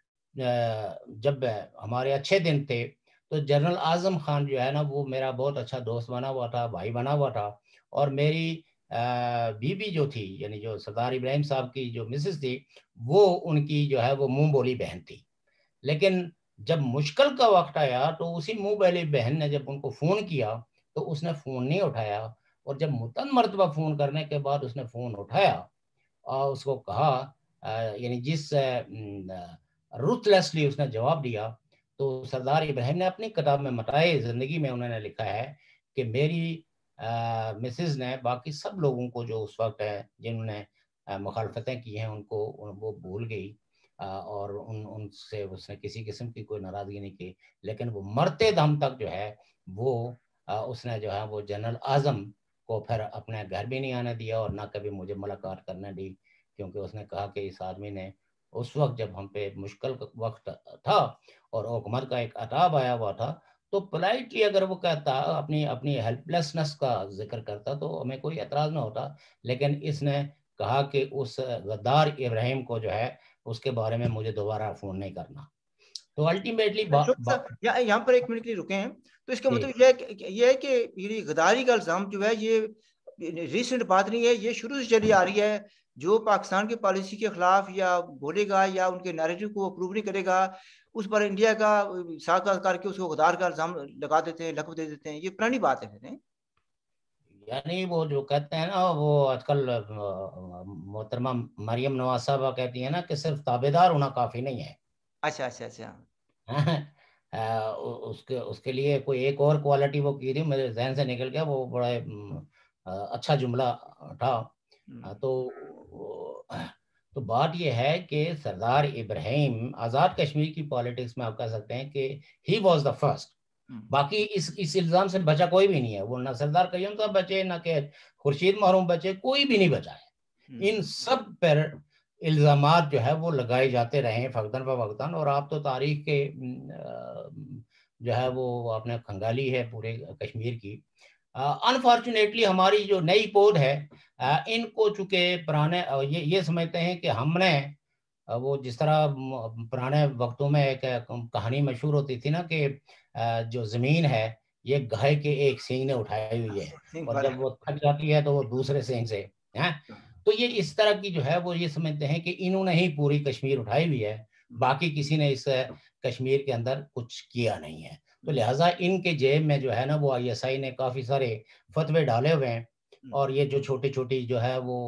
جب ہمارے اچھے دن تھے تو جنرل اعظم خان جو ہے نا وہ میرا بہت اچھا دوست بنا ہوا تھا، بھائی بنا ہوا تھا، اور میری بیوی جو تھی یعنی جو سردار ابراہیم صاحب کی جو مسز تھی وہ ان کی جو ہے وہ منہ بولی بہن تھی، لیکن جب مشکل کا وقت آیا تو اسی منہ بولی بہن نے جب ان کو فون کیا تو اس نے فون نہیں اٹھایا، اور جب متعدد مرتبہ فون کرنے کے بعد اس نے فون اٹھایا اور اس کو کہا یعنی جس روتھلیسلی اس نے جواب دیا، تو سردار ابراہیم نے اپنی کتاب میں متاع زندگی میں انہوں نے لکھا ہے کہ میری مسز نے باقی سب لوگوں کو جو اس وقت ہے جنہوں نے مخالفتیں کی ہیں ان کو وہ بھول گئی، اور ان ان سے اس نے کسی قسم کی کوئی ناراضگی نہیں کی، لیکن وہ مرتے دم تک جو ہے وہ اس نے جو ہے وہ جنرل اعظم کو پھر اپنے گھر بھی نہیں آنے دیا، اور نہ کبھی مجھے ملاقات کرنے دی، کیونکہ اس نے کہا کہ اس آدمی نے اس وقت جب ہم پہ مشکل وقت تھا اور حکومت کا ایک عتاب آیا ہوا تھا تو پولائٹلی اگر وہ کہتا اپنی اپنی ہیلپ لیسنس کا ذکر کرتا تو ہمیں کوئی اعتراض نہ ہوتا، لیکن اس نے کہا کہ اس غدار ابراہیم کو جو ہے اس کے بارے میں مجھے دوبارہ فون نہیں کرنا، تو الٹیمیٹلی یہاں پر ایک منٹ کے لیے رکے ہیں، تو اس کا مطلب یہ ہے کہ یہ غداری کا الزام جو ہے یہ ریسنٹ بات نہیں ہے، یہ شروع سے چلی آ رہی ہے، جو پاکستان کی پالیسی کے خلاف یا بولے گا یا ان کے نیریٹو کو اپروو نہیں کرے گا اس پر انڈیا کا ساتھ کر کے اس کو غدار کا الزام لگا دیتے ہیں، لقب دے دیتے ہیں، یہ پرانی بات ہے پھر ہیں؟ یعنی وہ جو کہتے ہیں نا وہ آج کل محترمہ مریم نواز صاحبہ کہتی ہیں نا کہ صرف تابعدار ہونا کافی نہیں ہے، اچھا اچھا اچھا اس کے اس کے لیے کوئی ایک اور کوالٹی وہ کی تھی میرے ذہن سے نکل گیا، وہ بڑا اچھا جملہ تھا، تو تو بات یہ ہے کہ سردار ابراہیم آزاد کشمیر کی پالیٹکس میں آپ کہہ سکتے ہیں کہ ہی واز دا فرسٹ، باقی اس اس الزام سے بچا کوئی بھی نہیں ہے، وہ نہ سردار قیوم صاحب بچے نہ کہ خورشید محروم بچے، کوئی بھی نہیں بچا ہے، ان سب پر الزامات جو ہے وہ لگائے جاتے رہے ہیں فقدان فوقتاً، اور آپ تو تاریخ کے جو ہے وہ آپ نے کھنگالی ہے پورے کشمیر کی، انفارچونیٹلی ہماری جو نئی پود ہے ان کو چونکہ پرانے یہ یہ سمجھتے ہیں کہ ہم نے وہ جس طرح پرانے وقتوں میں ایک کہانی مشہور ہوتی تھی نا کہ جو زمین ہے یہ گائے کے ایک سینگ نے اٹھائی ہوئی ہے، اور جب وہ تھک جاتی ہے تو وہ دوسرے سینگ سے، تو یہ اس طرح کی جو ہے وہ یہ سمجھتے ہیں کہ انہوں نے ہی پوری کشمیر اٹھائی ہوئی ہے، باقی کسی نے اس کشمیر کے اندر کچھ کیا نہیں ہے، تو لہٰذا ان کے جیب میں جو ہے نا وہ آئی ایس آئی نے کافی سارے فتوے ڈالے ہوئے ہیں، اور یہ جو چھوٹی چھوٹی جو ہے وہ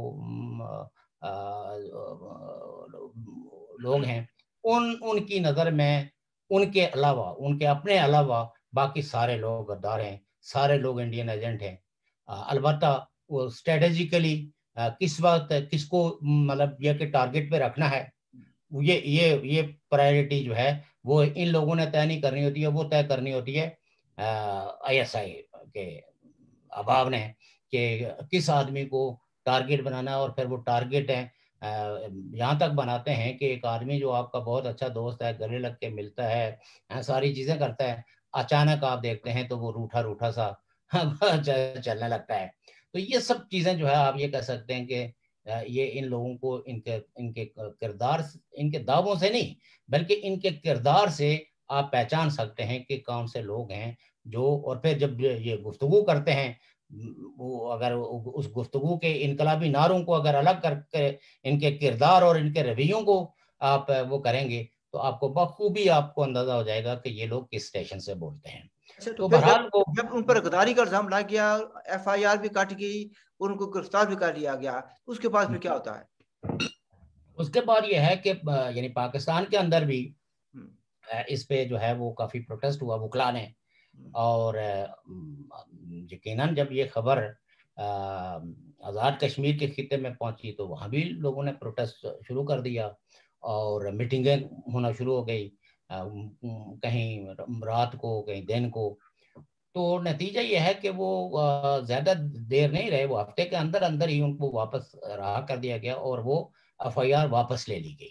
لوگ ہیں ان ان کی نظر میں ان کے علاوہ ان کے اپنے علاوہ باقی سارے لوگ غدار ہیں, سارے لوگ انڈین ایجنٹ ہیں. البتہ وہ اسٹریٹجیکلی کس وقت کس کو مطلب یہ کہ ٹارگٹ پہ رکھنا ہے, یہ یہ یہ پرائرٹی جو ہے وہ ان لوگوں نے طے نہیں کرنی ہوتی ہے, وہ طے کرنی ہوتی ہے آئی ایس آئی کے اباب نے, کہ کس آدمی کو ٹارگٹ بنانا ہے. اور پھر وہ ٹارگٹ ہے یہاں تک بناتے ہیں کہ ایک آدمی جو آپ کا بہت اچھا دوست ہے, گلے لگ کے ملتا ہے, ساری چیزیں کرتا ہے, اچانک آپ دیکھتے ہیں تو وہ روٹھا روٹھا سا چلنے لگتا ہے. تو یہ سب چیزیں جو ہے آپ یہ کہہ سکتے ہیں کہ یہ ان لوگوں کو ان کے ان کے کردار, ان کے دعووں سے نہیں بلکہ ان کے کردار سے آپ پہچان سکتے ہیں کہ کون سے لوگ ہیں جو. اور پھر جب یہ گفتگو کرتے ہیں, وہ اگر اس گفتگو کے انقلابی نعروں کو اگر الگ کر کے ان کے کردار اور ان کے رویوں کو آپ وہ کریں گے تو آپ کو بخوبی آپ کو اندازہ ہو جائے گا کہ یہ لوگ کس اسٹیشن سے بولتے ہیں. اچھا, تو پھر بہرحال جب جب ان پر غداری کا الزام لگ گیا, ایف آئی آر بھی کٹ گئی, ان کو گرفتار بھی کر لیا گیا, اس کے بعد پھر کیا ہوتا ہے؟ اس کے بعد یہ ہے کہ یعنی پاکستان کے اندر بھی اس پہ جو ہے وہ کافی پروٹیسٹ ہوا وکلا نے, اور یقیناً جب یہ خبر آزاد کشمیر کے خطے میں پہنچی تو وہاں بھی لوگوں نے پروٹیسٹ شروع کر دیا اور میٹنگیں ہونا شروع ہو گئی, کہیں رات کو کہیں دن کو. تو نتیجہ یہ ہے کہ وہ زیادہ دیر نہیں رہے, وہ ہفتے کے اندر اندر ہی ان کو واپس رہا کر دیا گیا اور وہ ایف آئی آر واپس لے لی گئی.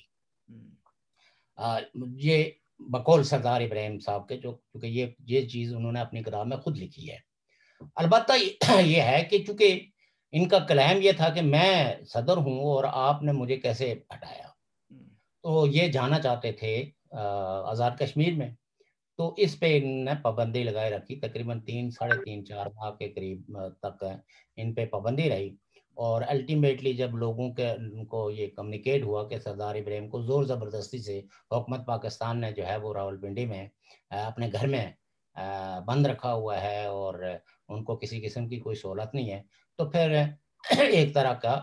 یہ بقول سردار ابراہیم صاحب کے, جو کیونکہ یہ یہ چیز انہوں نے اپنی کتاب میں خود لکھی ہے. البتہ یہ ہے کہ چونکہ ان کا کلیم یہ تھا کہ میں صدر ہوں اور آپ نے مجھے کیسے ہٹایا, تو یہ جانا چاہتے تھے آزاد کشمیر میں. تو اس پہ انہوں نے پابندی لگائے رکھی, تقریباً تین ساڑھے تین چار ماہ کے قریب تک ان پہ پابندی رہی. اور الٹیمیٹلی جب لوگوں کے ان کو یہ کمیونیکیٹ ہوا کہ سردار ابراہیم کو زور زبردستی سے حکومت پاکستان نے جو ہے وہ راولپنڈی میں اپنے گھر میں بند رکھا ہوا ہے اور ان کو کسی قسم کی کوئی سہولت نہیں ہے, تو پھر ایک طرح کا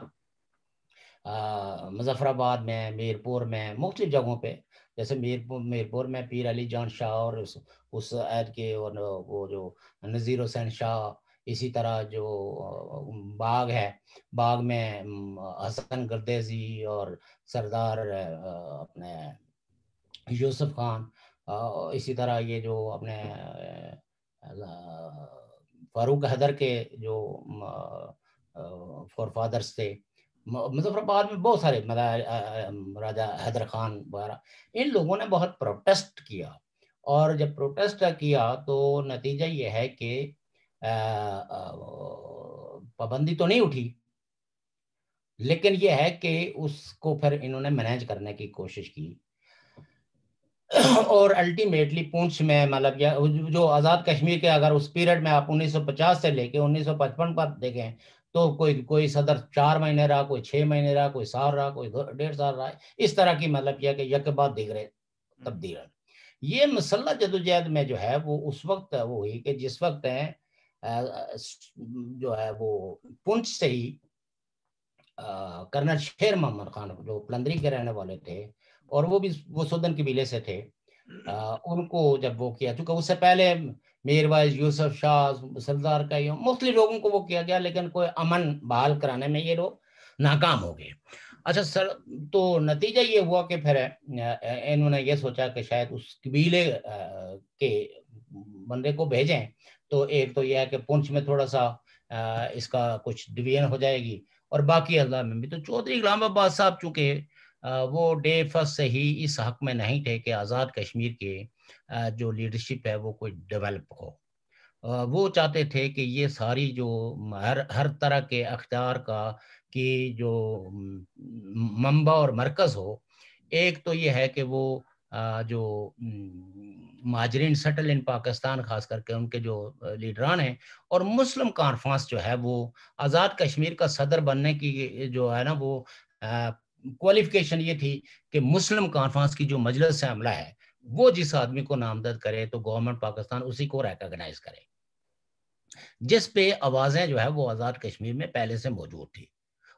مظفر آباد میں, میر پور میں, مختلف جگہوں پہ, جیسے میر میر پور میں پیر علی جان شاہ اور اس اس عہد کے اور وہ جو نذیر حسین شاہ, اسی طرح جو باغ ہے باغ میں حسن گردیزی اور سردار اپنے یوسف خان, اسی طرح یہ جو اپنے فاروق حیدر کے جو فور فادرز تھے, مظفر آباد میں بہت سارے راجہ حیدر خان وغیرہ, ان لوگوں نے بہت پروٹیسٹ کیا. اور جب پروٹیسٹ کیا تو نتیجہ یہ ہے کہ پابندی تو نہیں اٹھی, لیکن یہ ہے کہ اس کو پھر انہوں نے مینیج کرنے کی کوشش کی. اور الٹیمیٹلی پونچھ میں مطلب جو آزاد کشمیر کے اگر اس پیریڈ میں آپ انیس سو پچاس سے لے کے انیس سو پچپن پر دیکھیں تو کوئی کوئی صدر چار مہینے رہا, کوئی چھ مہینے رہا, کوئی سال رہا, کوئی ڈیڑھ سال رہا, اس طرح کی مطلب یہ کہ یک بعد دیگرے تبدیل. یہ مسلح جدوجہد میں جو ہے وہ اس وقت وہ ہوئی کہ جس وقت جو ہے وہ پونچھ سے ہی کرنل شیر محمد خان جو پلندری کے رہنے والے تھے اور وہ بھی وہ سودن قبیلے سے تھے, ان کو جب وہ کیا, چونکہ اس سے پہلے میر وائز یوسف شاہ سردار کا مختلف لوگوں کو وہ کیا گیا, لیکن کوئی امن بحال کرانے میں یہ لوگ ناکام ہو گئے. اچھا سر, تو نتیجہ یہ ہوا کہ پھر انہوں نے یہ سوچا کہ شاید اس قبیلے کے بندے کو بھیجیں, تو ایک تو یہ ہے کہ پونچھ میں تھوڑا سا اس کا کچھ ڈویژن ہو جائے گی اور باقی اضلاع میں بھی. تو چودھری غلام آباد صاحب چونکہ وہ ڈے فرسٹ سے ہی اس حق میں نہیں تھے کہ آزاد کشمیر کے جو لیڈرشپ ہے وہ کوئی ڈیولپ ہو, وہ چاہتے تھے کہ یہ ساری جو ہر ہر طرح کے اختیار کا کی جو منبع اور مرکز ہو. ایک تو یہ ہے کہ وہ جو مہاجرین سیٹل ان پاکستان خاص کر کے ان کے جو لیڈران ہیں, اور مسلم کانفرنس جو ہے وہ آزاد کشمیر کا صدر بننے کی جو ہے نا وہ کوالیفیکیشن یہ تھی کہ مسلم کانفرنس کی جو مجلس عملہ ہے وہ جس آدمی کو نامزد کرے تو گورنمنٹ پاکستان اسی کو ریکگنائز کرے, جس پہ آوازیں جو ہے وہ آزاد کشمیر میں پہلے سے موجود تھی.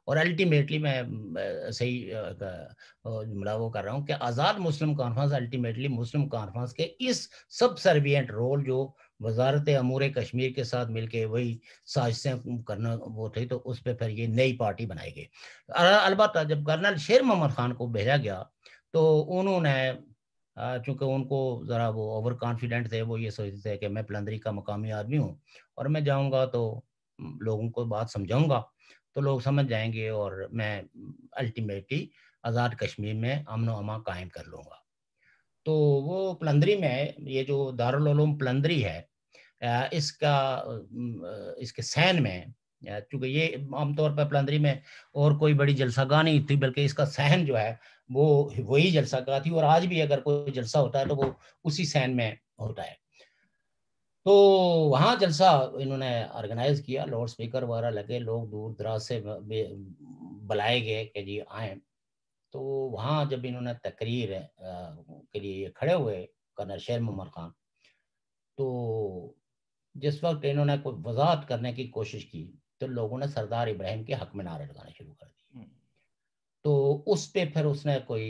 اور الٹیمیٹلی میں صحیح جملہ وہ کر رہا ہوں کہ Azad Muslim Conference ultimately Muslim Conference کے اس سب سروینٹ رول جو وزارت امور کشمیر کے ساتھ مل کے وہی سازشیں کرنا وہ تھی، تو اس پہ پھر یہ نئی پارٹی بنائی گئی۔ البتہ جب کرنل شیر محمد خان کو بھیجا گیا تو انہوں نے چونکہ ان کو ذرا وہ اوور کانفیڈنٹ تھے، وہ یہ سوچتے تھے کہ میں پلندری کا مقامی آدمی ہوں اور میں جاؤں گا تو لوگوں کو بات سمجھاؤں گا تو لوگ سمجھ جائیں گے اور میں الٹیمیٹلی آزاد کشمیر میں امن و امان قائم کر لوں گا۔ تو وہ پلندری میں یہ جو دارالعلوم پلندری ہے اس کا اس کے سین میں، چونکہ یہ عام طور پر پلندری میں اور کوئی بڑی جلسہ گاہ نہیں تھی بلکہ اس کا سین جو ہے وہ وہی جلسہ گاہ تھی، اور آج بھی اگر کوئی جلسہ ہوتا ہے تو وہ اسی سین میں ہوتا ہے۔ تو وہاں جلسہ انہوں نے آرگنائز کیا، لاؤڈ سپیکر وغیرہ لگے، لوگ دور دراز سے بلائے گئے کہ جی آئیں۔ تو وہاں جب انہوں نے تقریر کے لیے کھڑے ہوئے کرنل شیر محمد خان، تو جس وقت انہوں نے کوئی وضاحت کرنے کی کوشش کی تو لوگوں نے سردار ابراہیم کے حق میں نعرے لگانے شروع کر دیے۔ تو اس پہ پھر اس نے کوئی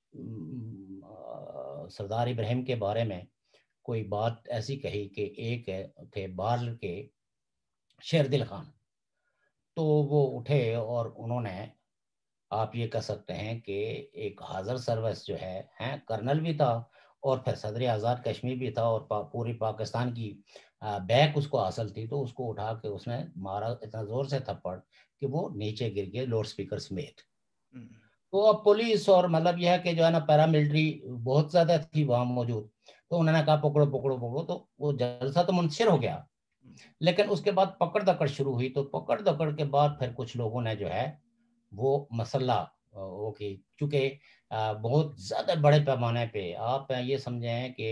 سردار ابراہیم کے بارے میں کوئی بات ایسی کہی کہ ایک تھے بارل کے شیر دل خان، تو وہ اٹھے اور انہوں نے آپ یہ کہہ سکتے ہیں کہ ایک حاضر سروس جو ہے ہیں کرنل بھی تھا اور پھر صدر آزاد کشمیر بھی تھا اور پا پوری پاکستان کی بیک اس کو حاصل تھی، تو اس کو اٹھا کے اس نے مارا اتنا زور سے تھپڑ کہ وہ نیچے گر گئے لاؤڈ سپیکر سمیت۔ تو اب پولیس اور مطلب یہ ہے کہ جو ہے نا پیراملٹری بہت زیادہ تھی وہاں موجود، تو انہوں نے کہا پکڑو پکڑو پکڑو، تو وہ جلسہ تو منتشر ہو گیا، لیکن اس کے بعد پکڑ دکڑ شروع ہوئی۔ تو پکڑ دکڑ کے بعد پھر کچھ لوگوں نے جو ہے وہ مسئلہ وہ کی، چونکہ بہت زیادہ بڑے پیمانے پہ آپ یہ سمجھیں کہ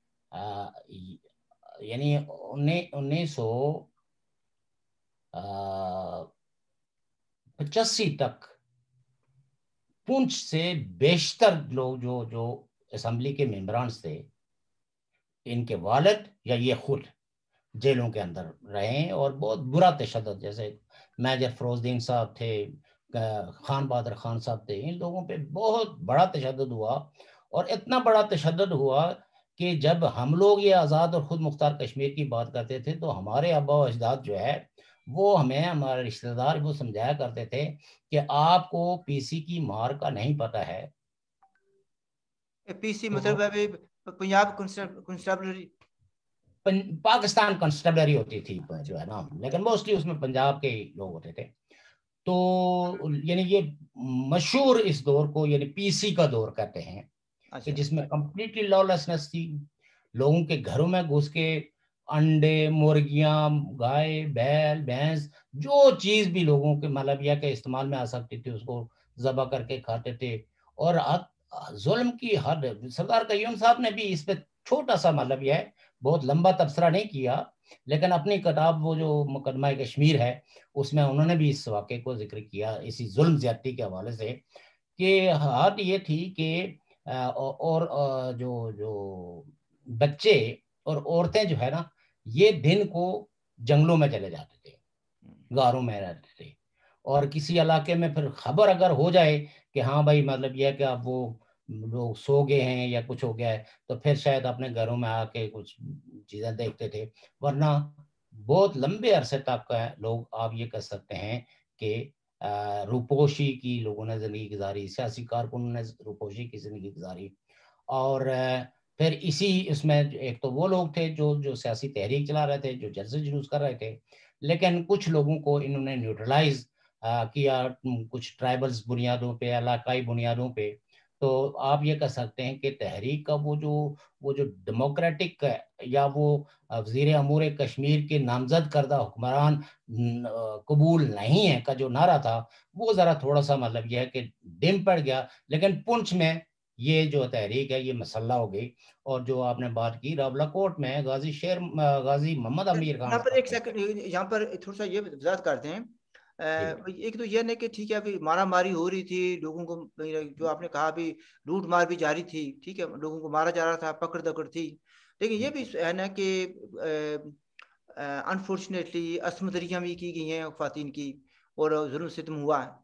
یعنی انیس سو پچاسی تک پونچھ سے بیشتر لوگ جو جو اسمبلی کے ممبران تھے، ان کے والد یا یہ خود جیلوں کے اندر رہے اور بہت برا تشدد، جیسے میجر فروز الدین صاحب تھے، خان بہادر خان صاحب تھے، ان لوگوں پہ بہت بڑا تشدد ہوا۔ اور اتنا بڑا تشدد ہوا کہ جب ہم لوگ یہ آزاد اور خود مختار کشمیر کی بات کرتے تھے تو ہمارے آبا و اجداد جو ہے وہ ہمیں ہمارے رشتہ دار وہ سمجھایا کرتے تھے کہ آپ کو پی سی کی مار کا نہیں پتہ ہے۔ پی سی مطلب پنجاب کنسٹیبلری، پاکستان کنسٹیبلری ہوتی تھی جو ہے نا، لیکن موسٹلی اس میں پنجاب کے لوگ ہوتے تھے۔ تو یعنی یہ مشہور اس دور کو یعنی پی سی کا دور کہتے ہیں کہ جس میں کمپلیٹلی لا لیسنس تھی، لوگوں کے گھروں میں گھس کے انڈے، مرغیاں، گائے، بیل، بھینس، جو چیز بھی لوگوں کے مطلب یہ کہ استعمال میں آ سکتی تھی اس کو ذبح کر کے کھاتے تھے۔ اور ظلم کی حد، سردار قیوم صاحب نے بھی اس پہ چھوٹا سا مطلب یہ ہے بہت لمبا تبصرہ نہیں کیا، لیکن اپنی کتاب وہ جو مقدمہ کشمیر ہے اس میں انہوں نے بھی اس واقعے کو ذکر کیا اسی ظلم زیادتی کے حوالے سے، کہ حد یہ تھی کہ اور جو جو بچے اور عورتیں جو ہے نا یہ دن کو جنگلوں میں چلے جاتے تھے، غاروں میں رہتے تھے، اور کسی علاقے میں پھر خبر اگر ہو جائے کہ ہاں بھائی مطلب یہ کہ اب وہ لوگ سو گئے ہیں یا کچھ ہو گیا ہے تو پھر شاید اپنے گھروں میں آ کے کچھ چیزیں دیکھتے تھے، ورنہ بہت لمبے عرصے تک لوگ آپ یہ کہہ سکتے ہیں کہ روپوشی کی لوگوں نے زندگی گزاری، سیاسی کارکنوں نے روپوشی کی زندگی گزاری۔ اور پھر اسی اس میں ایک تو وہ لوگ تھے جو جو سیاسی تحریک چلا رہے تھے، جو جلسے جلوس کر رہے تھے، لیکن کچھ لوگوں کو انہوں نے نیوٹرلائز کیا کچھ ٹرائبلز بنیادوں پہ، علاقائی بنیادوں پہ۔ تو آپ یہ کہہ سکتے ہیں کہ تحریک کا وہ جو وہ جو ڈیموکریٹک یا وہ وزیر امور کشمیر کے نامزد کردہ حکمران قبول نہیں ہے کا جو نعرہ تھا وہ ذرا تھوڑا سا مطلب یہ ہے کہ ڈم پڑ گیا، لیکن پونچھ میں یہ جو تحریک ہے یہ مسلح ہو گئی۔ اور جو آپ نے بات کی راولا کوٹ میں غازی شیر غازی محمد امیر خان، یہاں پر ایک سیکنڈ یہاں پر تھوڑا سا یہ وضاحت کرتے ہیں۔ ایک تو یہ نہیں کہ ٹھیک ہے ابھی مارا ماری ہو رہی تھی، لوگوں کو جو آپ نے کہا بھی لوٹ مار بھی جاری تھی، ٹھیک ہے لوگوں کو مارا جا رہا تھا، پکڑ دکڑ تھی، لیکن یہ بھی ہے نا کہ انفارچونیٹلی عصمت دریاں بھی کی گئی ہیں خواتین کی، اور ظلم ستم ہوا ہے؟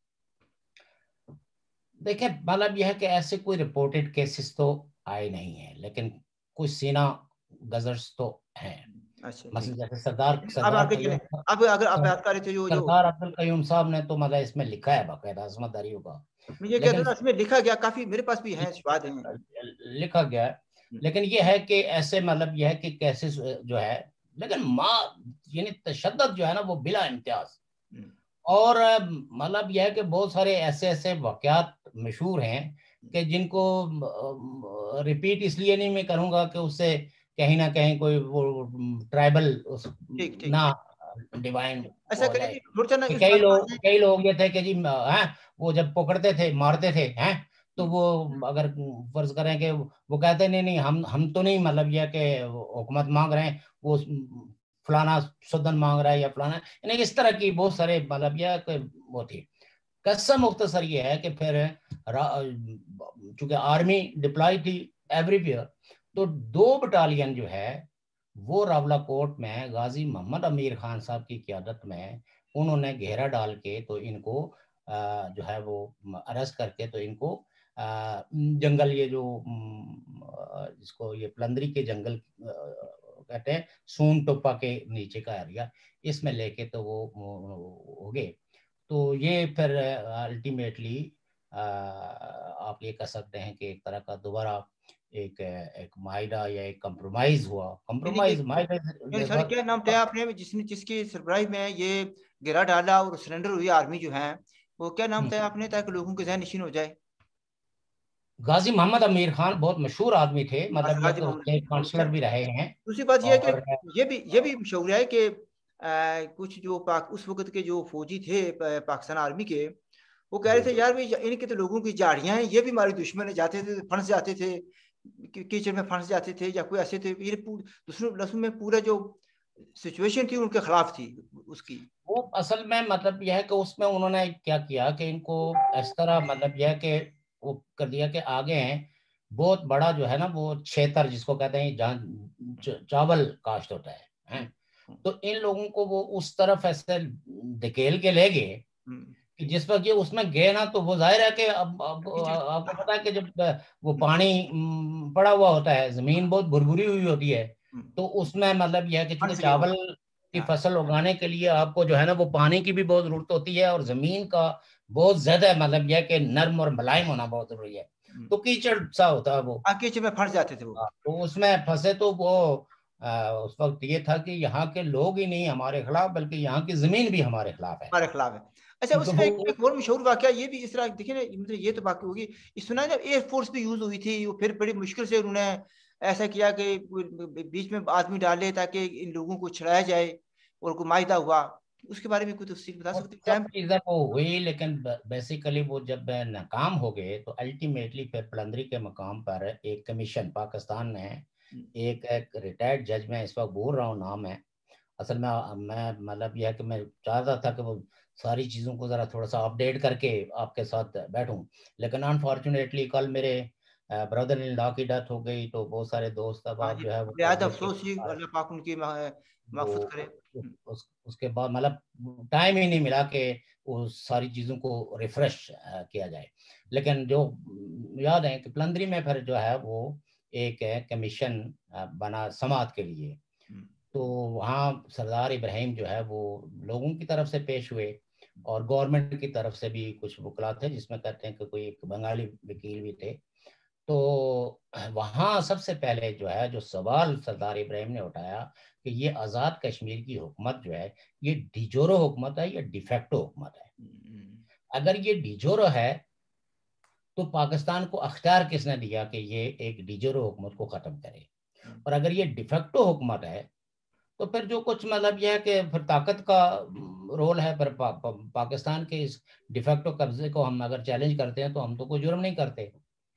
دیکھیں مطلب یہ ہے کہ ایسے کوئی رپورٹڈ کیسز تو آئے نہیں ہیں، لیکن کچھ سینہ گزرس تو ہیں. اچھا مثلا ٹھیک. جیسے سردار اب سردار آگے چلیں. قیوم اب اگر آپ بات کر رہے تھے جو جو سردار عبد القیوم صاحب نے تو مطلب اس میں لکھا ہے باقاعدہ عصمت دریوں کا، میں یہ کہتا لیکن ہوں اس میں لکھا گیا، کافی میرے پاس بھی ہیں شواہد ہیں. لکھا گیا ہے، لیکن یہ ہے کہ ایسے مطلب یہ ہے کہ کیسز جو ہے، لیکن ماں یعنی تشدد جو ہے نا وہ بلا امتیاز. اور مطلب یہ ہے کہ بہت سارے ایسے ایسے واقعات مشہور ہیں کہ جن کو ریپیٹ اس لیے نہیں میں کروں گا کہ اس سے کہیں نہ کہیں کوئی وہ ٹرائبل نہ ڈیوائن ایسا ہو کریں جائے. جی تھوڑا سا نا اس کئی بات لوگ کئی لوگ یہ تھے کہ جی ہیں وہ جب پکڑتے تھے مارتے تھے ہیں تو وہ اگر فرض کریں کہ وہ کہتے نہیں نہیں ہم ہم تو نہیں مطلب یہ کہ حکومت مانگ رہے ہیں، وہ فلانا سدن مانگ رہا ہے یا فلانا، یعنی اس طرح کی بہت سارے مطلب یہ کہ وہ تھی. قصہ مختصر یہ ہے کہ پھر چونکہ آرمی ڈپلائی تھی ایوری ویئر، تو دو بٹالین جو ہے وہ راولہ کوٹ میں غازی محمد امیر خان صاحب کی قیادت میں انہوں نے گھیرا ڈال کے تو ان کو جو ہے وہ اریسٹ کر کے تو ان کو جنگل یہ جو جس کو یہ پلندری کے جنگل کہتے ہیں سون ٹوپا کے نیچے کا ایریا، اس میں لے کے تو وہ ہو گئے. تو یہ پھر الٹیمیٹلی آپ یہ کہہ سکتے ہیں کہ ایک طرح کا دوبارہ ایک ایک معاہدہ یا ایک کمپرومائز ہوا. کمپرومائز سر کیا نام تھا آپ نے جس نے جس کی سربراہی میں یہ گرا ڈالا اور سرنڈر ہوئی آرمی جو ہے، وہ کیا نام تھا آپ نے تاکہ لوگوں کے ذہن نشین ہو جائے؟ غازی محمد امیر خان بہت مشہور آدمی تھے، مطلب یہ کہ کانسلر بھی رہے ہیں. دوسری بات یہ ہے کہ یہ بھی یہ بھی مشہور ہے کہ کچھ جو پاک اس وقت کے جو فوجی تھے پاکستان آرمی کے، وہ کہہ رہے تھے یار ان کے تو لوگوں کی جاڑیاں ہیں، یہ بھی ہماری دشمن جاتے تھے پھنس جاتے تھے کیچڑ میں پھنس جاتے تھے یا کوئی ایسے تھے. یہ دوسرے لفظوں میں پورا جو سچویشن تھی ان کے خلاف تھی اس کی. وہ اصل میں مطلب یہ ہے کہ اس میں انہوں نے کیا کیا کہ ان کو اس طرح مطلب یہ ہے کہ وہ کر دیا کہ آگے ہیں بہت بڑا جو ہے نا وہ چھیتر جس کو کہتے ہیں جہاں چاول کاشت ہوتا ہے، تو ان لوگوں کو وہ اس طرف ایسے دھکیل کے لے گئے کہ جس وقت یہ اس میں گئے نا تو وہ ظاہر ہے کہ اب آپ کو پتا ہے کہ جب وہ پانی پڑا ہوا ہوتا ہے زمین بہت بھربھری ہوئی ہوتی ہے، تو اس میں مطلب یہ ہے کہ چونکہ چاول کی فصل اگانے کے لیے آپ کو جو ہے نا وہ پانی کی بھی بہت ضرورت ہوتی ہے اور زمین کا بہت زیادہ مطلب یہ کہ نرم اور ملائم ہونا بہت ضروری ہے. تو کیچڑ سا ہوتا ہے وہ کیچڑ میں پھنس جاتے تھے وہ، تو اس میں پھنسے تو وہ اس وقت یہ تھا کہ یہاں کے لوگ ہی نہیں ہمارے خلاف بلکہ یہاں کی زمین بھی ہمارے خلاف ہے ہمارے خلاف ہے. اچھا اس میں ایک اور مشہور واقعہ یہ بھی اس طرح دیکھیں نا، مطلب یہ تو باقی ہوگی اس سنا جب ایئر فورس بھی یوز ہوئی تھی، وہ پھر بڑی مشکل سے انہوں نے ایسا کیا کہ بیچ میں آدمی ڈالے تاکہ ان لوگوں کو چھڑایا جائے اور کوئی معاہدہ ہوا. اس کے بارے میں کوئی تفصیل بتا سکتے ہیں؟ سب چیزیں وہ ہوئی لیکن بیسیکلی وہ جب ناکام ہو گئے تو الٹیمیٹلی پھر پلندری کے مقام پر ایک کمیشن پاکستان نے ایک ایک ریٹائرڈ جج میں اس وقت بول رہا ہوں نام ہے اصل میں میں مطلب یہ ہے کہ میں چاہتا تھا کہ وہ ساری چیزوں کو ذرا تھوڑا سا اپڈیٹ کر کے آپ کے ساتھ بیٹھوں، لیکن انفارچونیٹلی کل میرے برادر ان لا کی ڈیتھ ہو گئی تو بہت سارے دوست اب آپ جو ہے بہت افسوس ہی، اللہ پاک ان کی مغفرت کرے. اس کے بعد مطلب ٹائم ہی نہیں ملا کہ وہ ساری چیزوں کو ریفریش کیا جائے. لیکن جو یاد ہے کہ پلندری میں پھر جو ہے وہ ایک کمیشن بنا سماعت کے لیے، تو وہاں سردار ابراہیم جو ہے وہ لوگوں کی طرف سے پیش ہوئے اور گورنمنٹ کی طرف سے بھی کچھ وکلا تھے جس میں کہتے ہیں کہ کوئی ایک بنگالی وکیل بھی تھے. تو وہاں سب سے پہلے جو ہے جو سوال سردار ابراہیم نے اٹھایا کہ یہ آزاد کشمیر کی حکومت جو ہے یہ ڈیجورو حکومت ہے یا ڈیفیکٹو حکومت ہے. اگر یہ ڈیجورو ہے تو پاکستان کو اختیار کس نے دیا کہ یہ ایک ڈیجورو حکومت کو ختم کرے، اور اگر یہ ڈیفیکٹو حکومت ہے تو پھر جو کچھ مطلب یہ ہے کہ پھر طاقت کا رول ہے. پھر پا, پا, پاکستان کے اس ڈیفیکٹو قبضے کو ہم اگر چیلنج کرتے ہیں تو ہم تو کوئی جرم نہیں کرتے،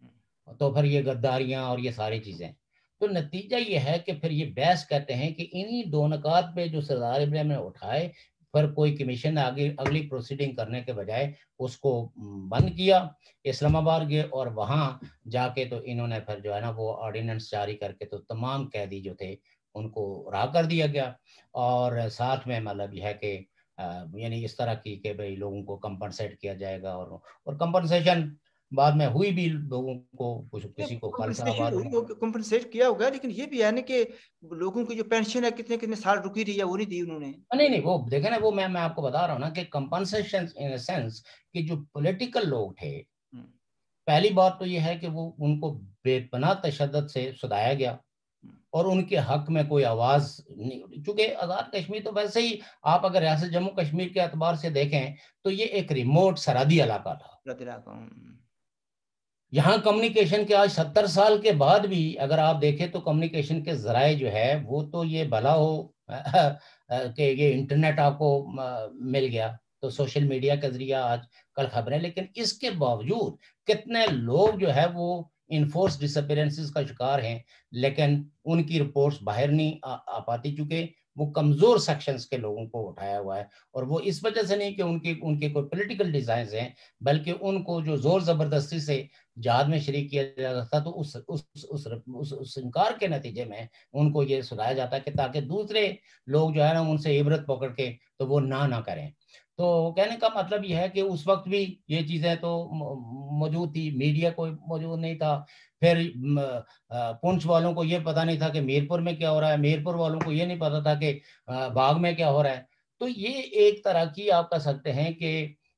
تو پھر یہ غداریاں اور یہ ساری چیزیں. تو نتیجہ یہ ہے کہ پھر یہ بحث کہتے ہیں کہ انہی دو نکات پہ جو سردار ابراہیم نے اٹھائے پھر کوئی کمیشن آگے اگلی پروسیڈنگ کرنے کے بجائے اس کو بند کیا، اسلام آباد گئے اور وہاں جا کے تو انہوں نے پھر جو ہے نا وہ آرڈیننس جاری کر کے تو تمام قیدی جو تھے ان کو رہا کر دیا گیا، اور ساتھ میں مطلب یہ ہے کہ یعنی اس طرح کی کہ بھائی لوگوں کو کمپنسیٹ کیا جائے گا، اور اور کمپنسیشن بعد میں ہوئی بھی، لوگوں کو کچھ کسی کو خالصہ آباد ہوا، کمپنسیٹ کیا ہوگا، لیکن یہ بھی ہے نا کہ لوگوں کی جو پینشن ہے کتنے کتنے سال رکی رہی ہے وہ نہیں دی انہوں نے. نہیں نہیں وہ دیکھیں نا، وہ میں میں آپ کو بتا رہا ہوں نا کہ کمپنسیشن ان سینس کہ جو پولیٹیکل لوگ تھے، پہلی بات تو یہ ہے کہ وہ ان کو بے پناہ تشدد سے سدایا گیا اور ان کے حق میں کوئی آواز نہیں اٹھی. چونکہ آزاد کشمیر تو ویسے ہی آپ اگر ریاست جموں کشمیر کے اعتبار سے دیکھیں تو یہ ایک ریموٹ سرحدی علاقہ تھا. یہاں کمیونیکیشن کے آج ستر سال کے بعد بھی اگر آپ دیکھیں تو کمیونیکیشن کے ذرائع جو ہے وہ تو یہ بھلا ہو کہ یہ انٹرنیٹ آپ کو مل گیا تو سوشل میڈیا کے ذریعہ آج کل خبریں، لیکن اس کے باوجود کتنے لوگ جو ہے وہ انفورس ڈس اپیرنسز کا شکار ہیں، لیکن ان کی رپورٹس باہر نہیں آ پاتی چونکہ وہ کمزور سیکشنز کے لوگوں کو اٹھایا ہوا ہے. اور وہ اس وجہ سے نہیں کہ ان کے ان کے کوئی پولیٹیکل ڈیزائنز ہیں، بلکہ ان کو جو زور زبردستی سے جہاد میں شریک کیا جاتا تھا تو اس اس اس اس, اس انکار کے نتیجے میں ان کو یہ سنایا جاتا ہے کہ تاکہ دوسرے لوگ جو ہے نا ان سے عبرت پکڑ کے تو وہ نہ نہ کریں. تو کہنے کا مطلب یہ ہے کہ اس وقت بھی یہ چیزیں تو موجود تھی، میڈیا کوئی موجود نہیں تھا. پھر پونچھ والوں کو یہ پتہ نہیں تھا کہ میرپور میں کیا ہو رہا ہے، میرپور والوں کو یہ نہیں پتا تھا کہ باغ میں کیا ہو رہا ہے. تو یہ ایک طرح کی آپ کہہ سکتے ہیں کہ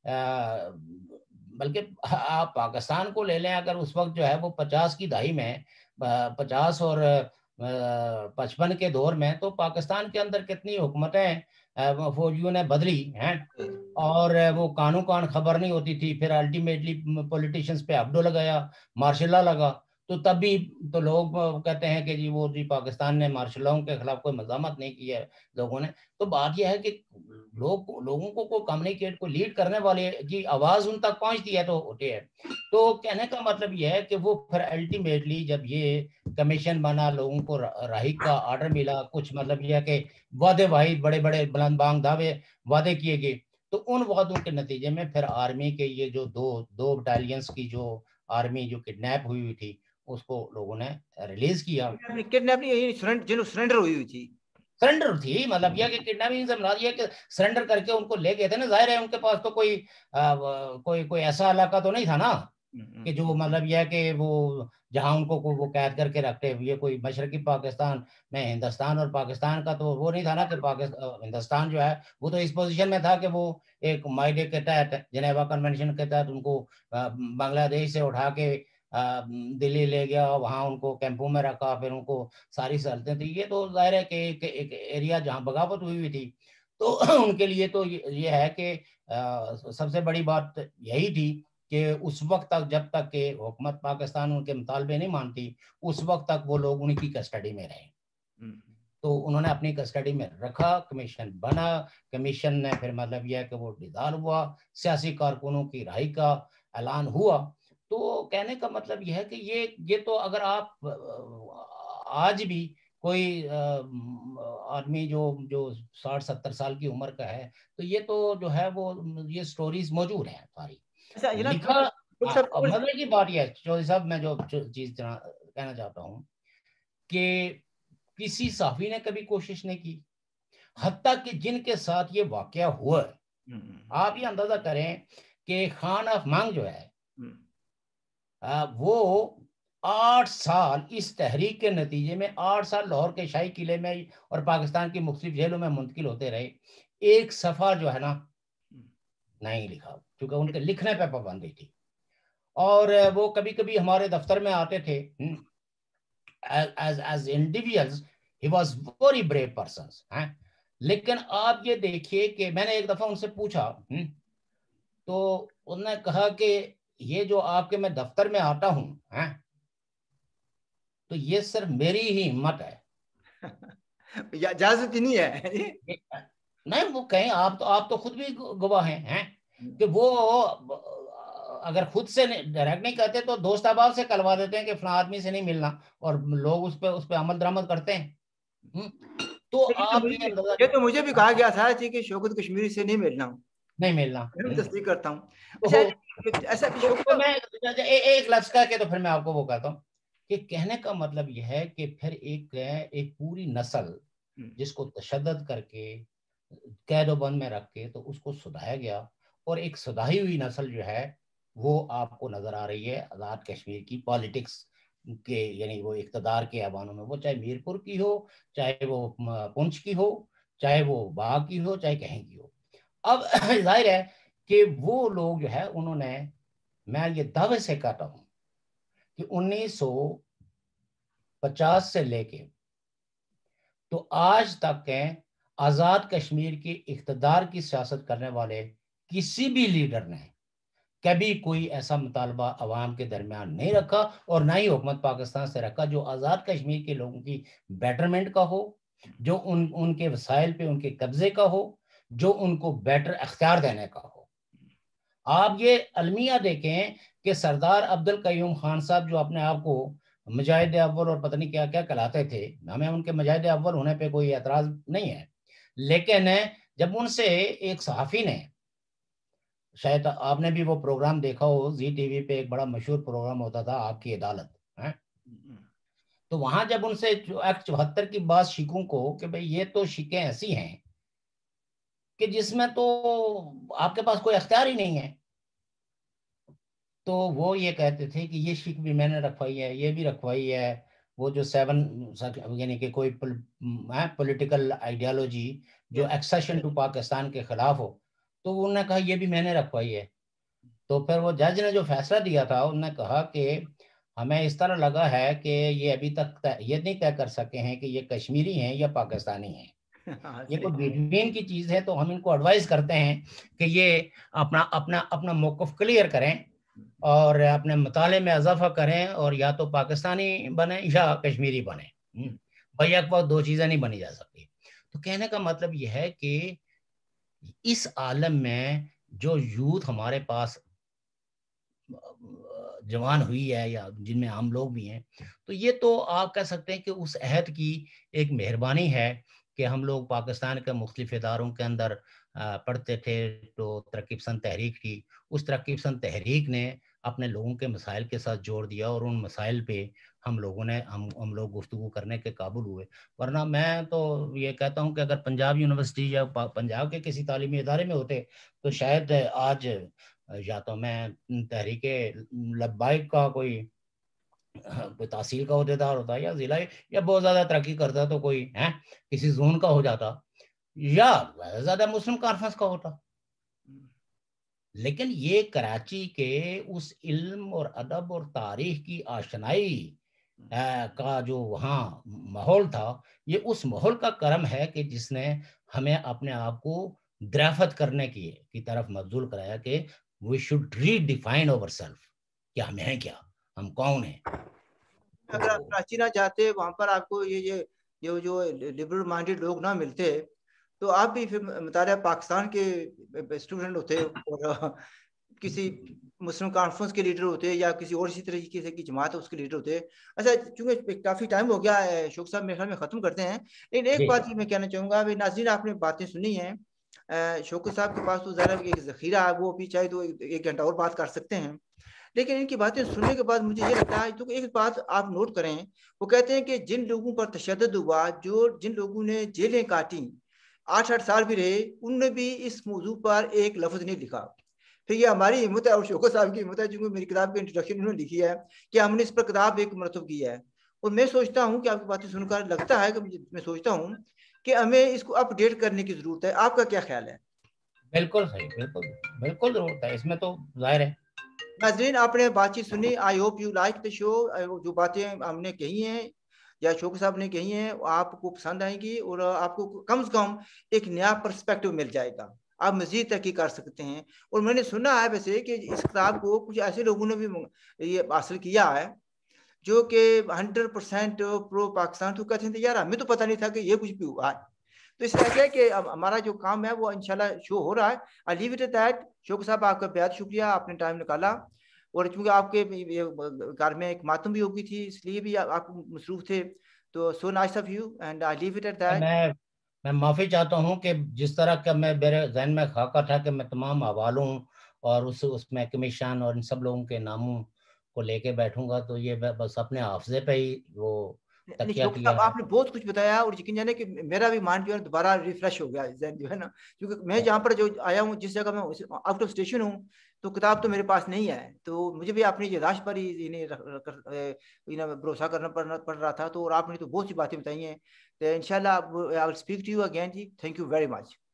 بلکہ آپ پاکستان کو لے لیں، اگر اس وقت جو ہے وہ پچاس کی دہائی میں پچاس اور پچپن کے دور میں تو پاکستان کے اندر کتنی حکومتیں فوجیوں نے بدلی ہیں اور وہ کانوں کان خبر نہیں ہوتی تھی. پھر الٹیمیٹلی پولیٹیشنز پہ ابڈو لگایا، مارشل لا لگا، تو تب بھی تو لوگ کہتے ہیں کہ جی وہ جی پاکستان نے مارشل لاؤں کے خلاف کوئی مزاحمت نہیں کی ہے لوگوں نے. تو بات یہ ہے کہ لوگ لوگوں کو کو کمیونیکیٹ کو لیڈ کرنے والے کی آواز ان تک پہنچتی ہے تو ہوتے ہیں. تو کہنے کا مطلب یہ ہے کہ وہ پھر الٹیمیٹلی جب یہ کمیشن بنا، لوگوں کو راہی کا آرڈر ملا، کچھ مطلب یہ ہے کہ وعدے واحد بڑے بڑے بلند بانگ دعوے وعدے کیے گئے، تو ان وعدوں کے نتیجے میں پھر آرمی کے یہ جو دو دو بٹالینز کی جو آرمی جو کڈنیپ ہوئی ہوئی تھی اس کو لوگوں نے ریلیز کیا. سرنڈر ہوئی ہوئی تھی سرنڈر تھی، مطلب یہ کہ کڈنیپنگ سے مراد یہ کہ سرنڈر کر کے ان کو لے گئے تھے نا. ظاہر ہے ان کے پاس تو کوئی کوئی کوئی ایسا علاقہ تو نہیں تھا نا کہ جو مطلب یہ ہے کہ وہ جہاں ان کو وہ قید کر کے رکھتے. یہ کوئی مشرقی پاکستان میں ہندوستان اور پاکستان کا تو وہ نہیں تھا نا کہ ہندوستان جو ہے وہ تو اس پوزیشن میں تھا کہ وہ ایک معاہدے کے تحت، جنیوا کنونشن کے تحت ان کو بنگلہ دیش سے اٹھا کے دلی لے گیا، وہاں ان کو کیمپوں میں رکھا، پھر ان کو ساری سہولتیں تھیں. یہ تو ظاہر ہے کہ ایک ایریا جہاں بغاوت ہوئی ہوئی تھی تو ان کے لیے تو یہ ہے کہ سب سے بڑی بات یہی تھی کہ اس وقت تک جب تک کہ حکومت پاکستان ان کے مطالبے نہیں مانتی اس وقت تک وہ لوگ ان کی کسٹڈی میں رہے. تو انہوں نے اپنی کسٹڈی میں رکھا، کمیشن بنا، کمیشن نے پھر مطلب یہ ہے کہ وہ ڈیزالو ہوا، سیاسی کارکنوں کی رہائی کا اعلان ہوا. تو کہنے کا مطلب یہ ہے کہ یہ یہ تو اگر آپ آج بھی کوئی آدمی جو جو ساٹھ ستر سال کی عمر کا ہے تو یہ تو جو ہے وہ یہ سٹوریز موجود ہیں ساری لکھا. مطلب کی بات یہ ہے چودھری صاحب، میں جو چیز کہنا چاہتا ہوں کہ کسی صحافی نے کبھی کوشش نہیں کی، حتیٰ کہ جن کے ساتھ یہ واقعہ ہوا ہے آپ یہ اندازہ کریں کہ خان آف مانگ جو ہے وہ آٹھ سال اس تحریک کے نتیجے میں آٹھ سال لاہور کے شاہی قلعے میں اور پاکستان کی مختلف جیلوں میں منتقل ہوتے رہے. ایک صفحہ جو ہے نا نہیں لکھا کیونکہ ان کے لکھنے پہ پابندی تھی. اور وہ کبھی کبھی ہمارے دفتر میں آتے تھے as as individuals he was very brave persons. لیکن آپ یہ دیکھیے کہ میں نے ایک دفعہ ان سے پوچھا تو انہوں نے کہا کہ یہ جو آپ کے میں دفتر میں آتا ہوں تو یہ صرف میری ہی ہمت ہے، اجازت نہیں ہے. نہیں وہ کہیں آپ تو آپ تو خود بھی گواہ ہیں کہ وہ اگر خود سے ڈائریکٹ نہیں کرتے تو دوست احباب سے کلوا دیتے ہیں کہ فلاں آدمی سے نہیں ملنا اور لوگ اس پہ اس پہ عمل درآمد کرتے ہیں. تو آپ یہ تو مجھے بھی کہا گیا تھا کہ شوکت کشمیری سے نہیں ملنا نہیں ملنا میں تصدیق کرتا ہوں. ایسا ایک لفظ کہہ کے تو پھر میں آپ کو وہ کہتا ہوں کہ کہنے کا مطلب یہ ہے کہ پھر ایک ایک پوری نسل جس کو تشدد کر کے قید و بند میں رکھ کے تو اس کو سدھایا گیا، اور ایک سدھائی ہوئی نسل جو ہے وہ آپ کو نظر آ رہی ہے آزاد کشمیر کی پالیٹکس کے، یعنی وہ اقتدار کے ایوانوں میں، وہ چاہے میرپور کی ہو، چاہے وہ پونچھ کی ہو، چاہے وہ باغ کی ہو، چاہے کہیں کی ہو۔ اب ظاہر ہے کہ وہ لوگ جو ہے انہوں نے، میں یہ دعوے سے کہتا ہوں کہ انیس سو پچاس سے لے کے تو آج تک کے آزاد کشمیر کی اقتدار کی سیاست کرنے والے کسی بھی لیڈر نے کبھی کوئی ایسا مطالبہ عوام کے درمیان نہیں رکھا، اور نہ ہی حکومت پاکستان سے رکھا جو آزاد کشمیر کے لوگوں کی بیٹرمنٹ کا ہو، جو ان ان کے وسائل پہ ان کے قبضے کا ہو، جو ان کو بیٹر اختیار دینے کا ہو۔ آپ یہ المیہ دیکھیں کہ سردار عبد القیوم خان صاحب جو اپنے آپ کو مجاہد اول اور پتہ نہیں کیا کیا کہلاتے تھے، ہمیں ان کے مجاہد اول ہونے پہ کوئی اعتراض نہیں ہے، لیکن جب ان سے ایک صحافی نے، شاید آپ نے بھی وہ پروگرام دیکھا ہو، زی ٹی وی پہ ایک بڑا مشہور پروگرام ہوتا تھا آپ کی عدالت، تو وہاں جب ان سے ایکٹ چوہتر کی بات شیکوں کو کہ بھئی یہ تو شکیں ایسی ہیں کہ جس میں تو آپ کے پاس کوئی اختیار ہی نہیں ہے، تو وہ یہ کہتے تھے کہ یہ شک بھی میں نے رکھوائی ہے، یہ بھی رکھوائی ہے، وہ جو سیون یعنی کہ کوئی پولیٹیکل آئیڈیالوجی جو ایکسیشن ٹو پاکستان کے خلاف ہو، تو انہوں نے کہا یہ بھی میں نے رکھوائی ہے۔ تو پھر وہ جج نے جو فیصلہ دیا تھا انہوں نے کہا کہ ہمیں اس طرح لگا ہے کہ یہ ابھی تک یہ نہیں طے کر سکے ہیں کہ یہ کشمیری ہیں یا پاکستانی ہیں، یہ کوئی بٹوین کی چیز ہے، تو ہم ان کو ایڈوائز کرتے ہیں کہ یہ اپنا اپنا اپنا موقف کلیئر کریں اور اپنے مطالعے میں اضافہ کریں، اور یا تو پاکستانی بنیں یا کشمیری بنیں، بھائی ایک وقت دو چیزیں نہیں بنی جا سکتی۔ تو کہنے کا مطلب یہ ہے کہ اس عالم میں جو یوتھ ہمارے پاس جوان ہوئی ہے یا جن میں عام لوگ بھی ہیں، تو یہ تو آپ کہہ سکتے ہیں کہ اس عہد کی ایک مہربانی ہے کہ ہم لوگ پاکستان کے مختلف اداروں کے اندر پڑھتے تھے تو ترقی پسند تحریک تھی، اس ترقی پسند تحریک نے اپنے لوگوں کے مسائل کے ساتھ جوڑ دیا، اور ان مسائل پہ ہم لوگوں نے ہم ہم لوگ گفتگو کرنے کے قابل ہوئے۔ ورنہ میں تو یہ کہتا ہوں کہ اگر پنجاب یونیورسٹی یا پنجاب کے کسی تعلیمی ادارے میں ہوتے تو شاید آج یا تو میں تحریک لبیک کا کوئی کوئی تحصیل کا عہدیدار ہوتا، یا ضلع یا بہت زیادہ ترقی کرتا تو کوئی ہے کسی زون کا ہو جاتا، یا زیادہ مسلم کانفرنس کا ہوتا۔ لیکن یہ کراچی کے اس علم اور ادب اور تاریخ کی آشنائی کا جو وہاں ماحول تھا، یہ اس ماحول کا کرم ہے کہ جس نے ہمیں اپنے آپ کو درافت کرنے کی کی طرف مبذول کرایا کہ we should redefine ourselves کہ ہم ہیں کیا، ہم کون ہیں۔ اگر آپ کراچی نہ جاتے، وہاں پر آپ کو یہ یہ جو لبرل مائنڈیڈ لوگ نہ ملتے، تو آپ بھی پھر مطالعہ پاکستان کے اسٹوڈنٹ ہوتے اور کسی مسلم کانفرنس کے لیڈر ہوتے یا کسی اور اسی طریقے سے کی جماعت ہے اس کے لیڈر ہوتے۔ اچھا چونکہ کافی ٹائم ہو گیا ہے شوق صاحب، میرے خیال میں ختم کرتے ہیں، لیکن ایک بات یہ میں کہنا چاہوں گا، ناظرین آپ نے باتیں سنی ہیں، شوکت صاحب کے پاس تو ذرا ایک ذخیرہ ہے، وہ بھی چاہے تو ایک گھنٹہ اور بات کر سکتے ہیں، لیکن ان کی باتیں سننے کے بعد مجھے یہ لگتا ہے تو ایک بات آپ نوٹ کریں، وہ کہتے ہیں کہ جن لوگوں پر تشدد ہوا، جو جن لوگوں نے جیلیں کاٹی، آٹھ آٹھ سال بھی رہے، انہوں نے بھی اس موضوع پر ایک لفظ نہیں لکھا۔ پھر یہ ہماری ہمت ہے اور شوکت صاحب کی ہمت ہے، جو میری کتاب کی انٹروڈکشن انہوں نے لکھی ہے کہ ہم نے اس پر کتاب ایک مرتب کی ہے، اور میں سوچتا ہوں کہ آپ کی باتیں سن کر لگتا ہے کہ میں سوچتا ہوں کہ ہمیں اس کو اپ ڈیٹ کرنے کی ضرورت ہے۔ آپ کا کیا خیال ہے؟ بالکل صحیح، بالکل بالکل ضرورت ہے، اس میں تو ظاہر ہے۔ ناظرین آپ نے بات چیت سنی، I hope you like the show, جو باتیں ہم نے کہی ہیں یا شوق صاحب نے کہی ہیں آپ کو پسند آئیں گی، اور آپ کو کم سے کم ایک نیا پرسپیکٹو مل جائے گا، آپ مزید تحقیق کر سکتے ہیں۔ اور میں نے سنا ہے ویسے کہ اس کتاب کو کچھ ایسے لوگوں نے بھی یہ حاصل کیا ہے جو کہ ہنڈریڈ پرسینٹ پرو پاکستان، تو کہتے ہیں یار ہمیں تو پتہ نہیں تھا کہ یہ کچھ بھی ہوا ہے۔ تو اس طرح ہے کہ ہمارا جو کام ہے وہ انشاءاللہ شو ہو رہا ہے۔ I leave it at that. Shauq صاحب آپ کا بہت شکریہ، آپ نے ٹائم نکالا، اور چونکہ آپ کے گھر میں ایک ماتم بھی ہو گئی تھی اس لیے بھی آپ مصروف تھے، تو so nice of you and I leave it at that. میں میں معافی چاہتا ہوں کہ جس طرح کا میں میرے ذہن میں خاکہ تھا کہ میں تمام حوالوں اور اس اس میں کمیشن اور ان سب لوگوں کے ناموں کو لے کے بیٹھوں گا، تو یہ بس اپنے حافظے پہ ہی وہ تکیہ ڈاکٹر کیا صاحب ہے. آپ نے بہت کچھ بتایا اور یقین جانے کہ میرا بھی مائنڈ جو ہے دوبارہ ریفریش ہو گیا ذہن جو ہے نا, کیونکہ میں جہاں پر جو آیا ہوں جس جگہ میں آؤٹ آف اسٹیشن ہوں تو کتاب تو میرے پاس نہیں ہے, تو مجھے بھی اپنی یاداشت پر ہی بھروسہ کرنا پڑنا پڑ رہا تھا, تو اور آپ نے تو بہت سی باتیں بتائی ہیں. تو ان شاء اللہ I will speak to you again جی, تھینک یو ویری مچ.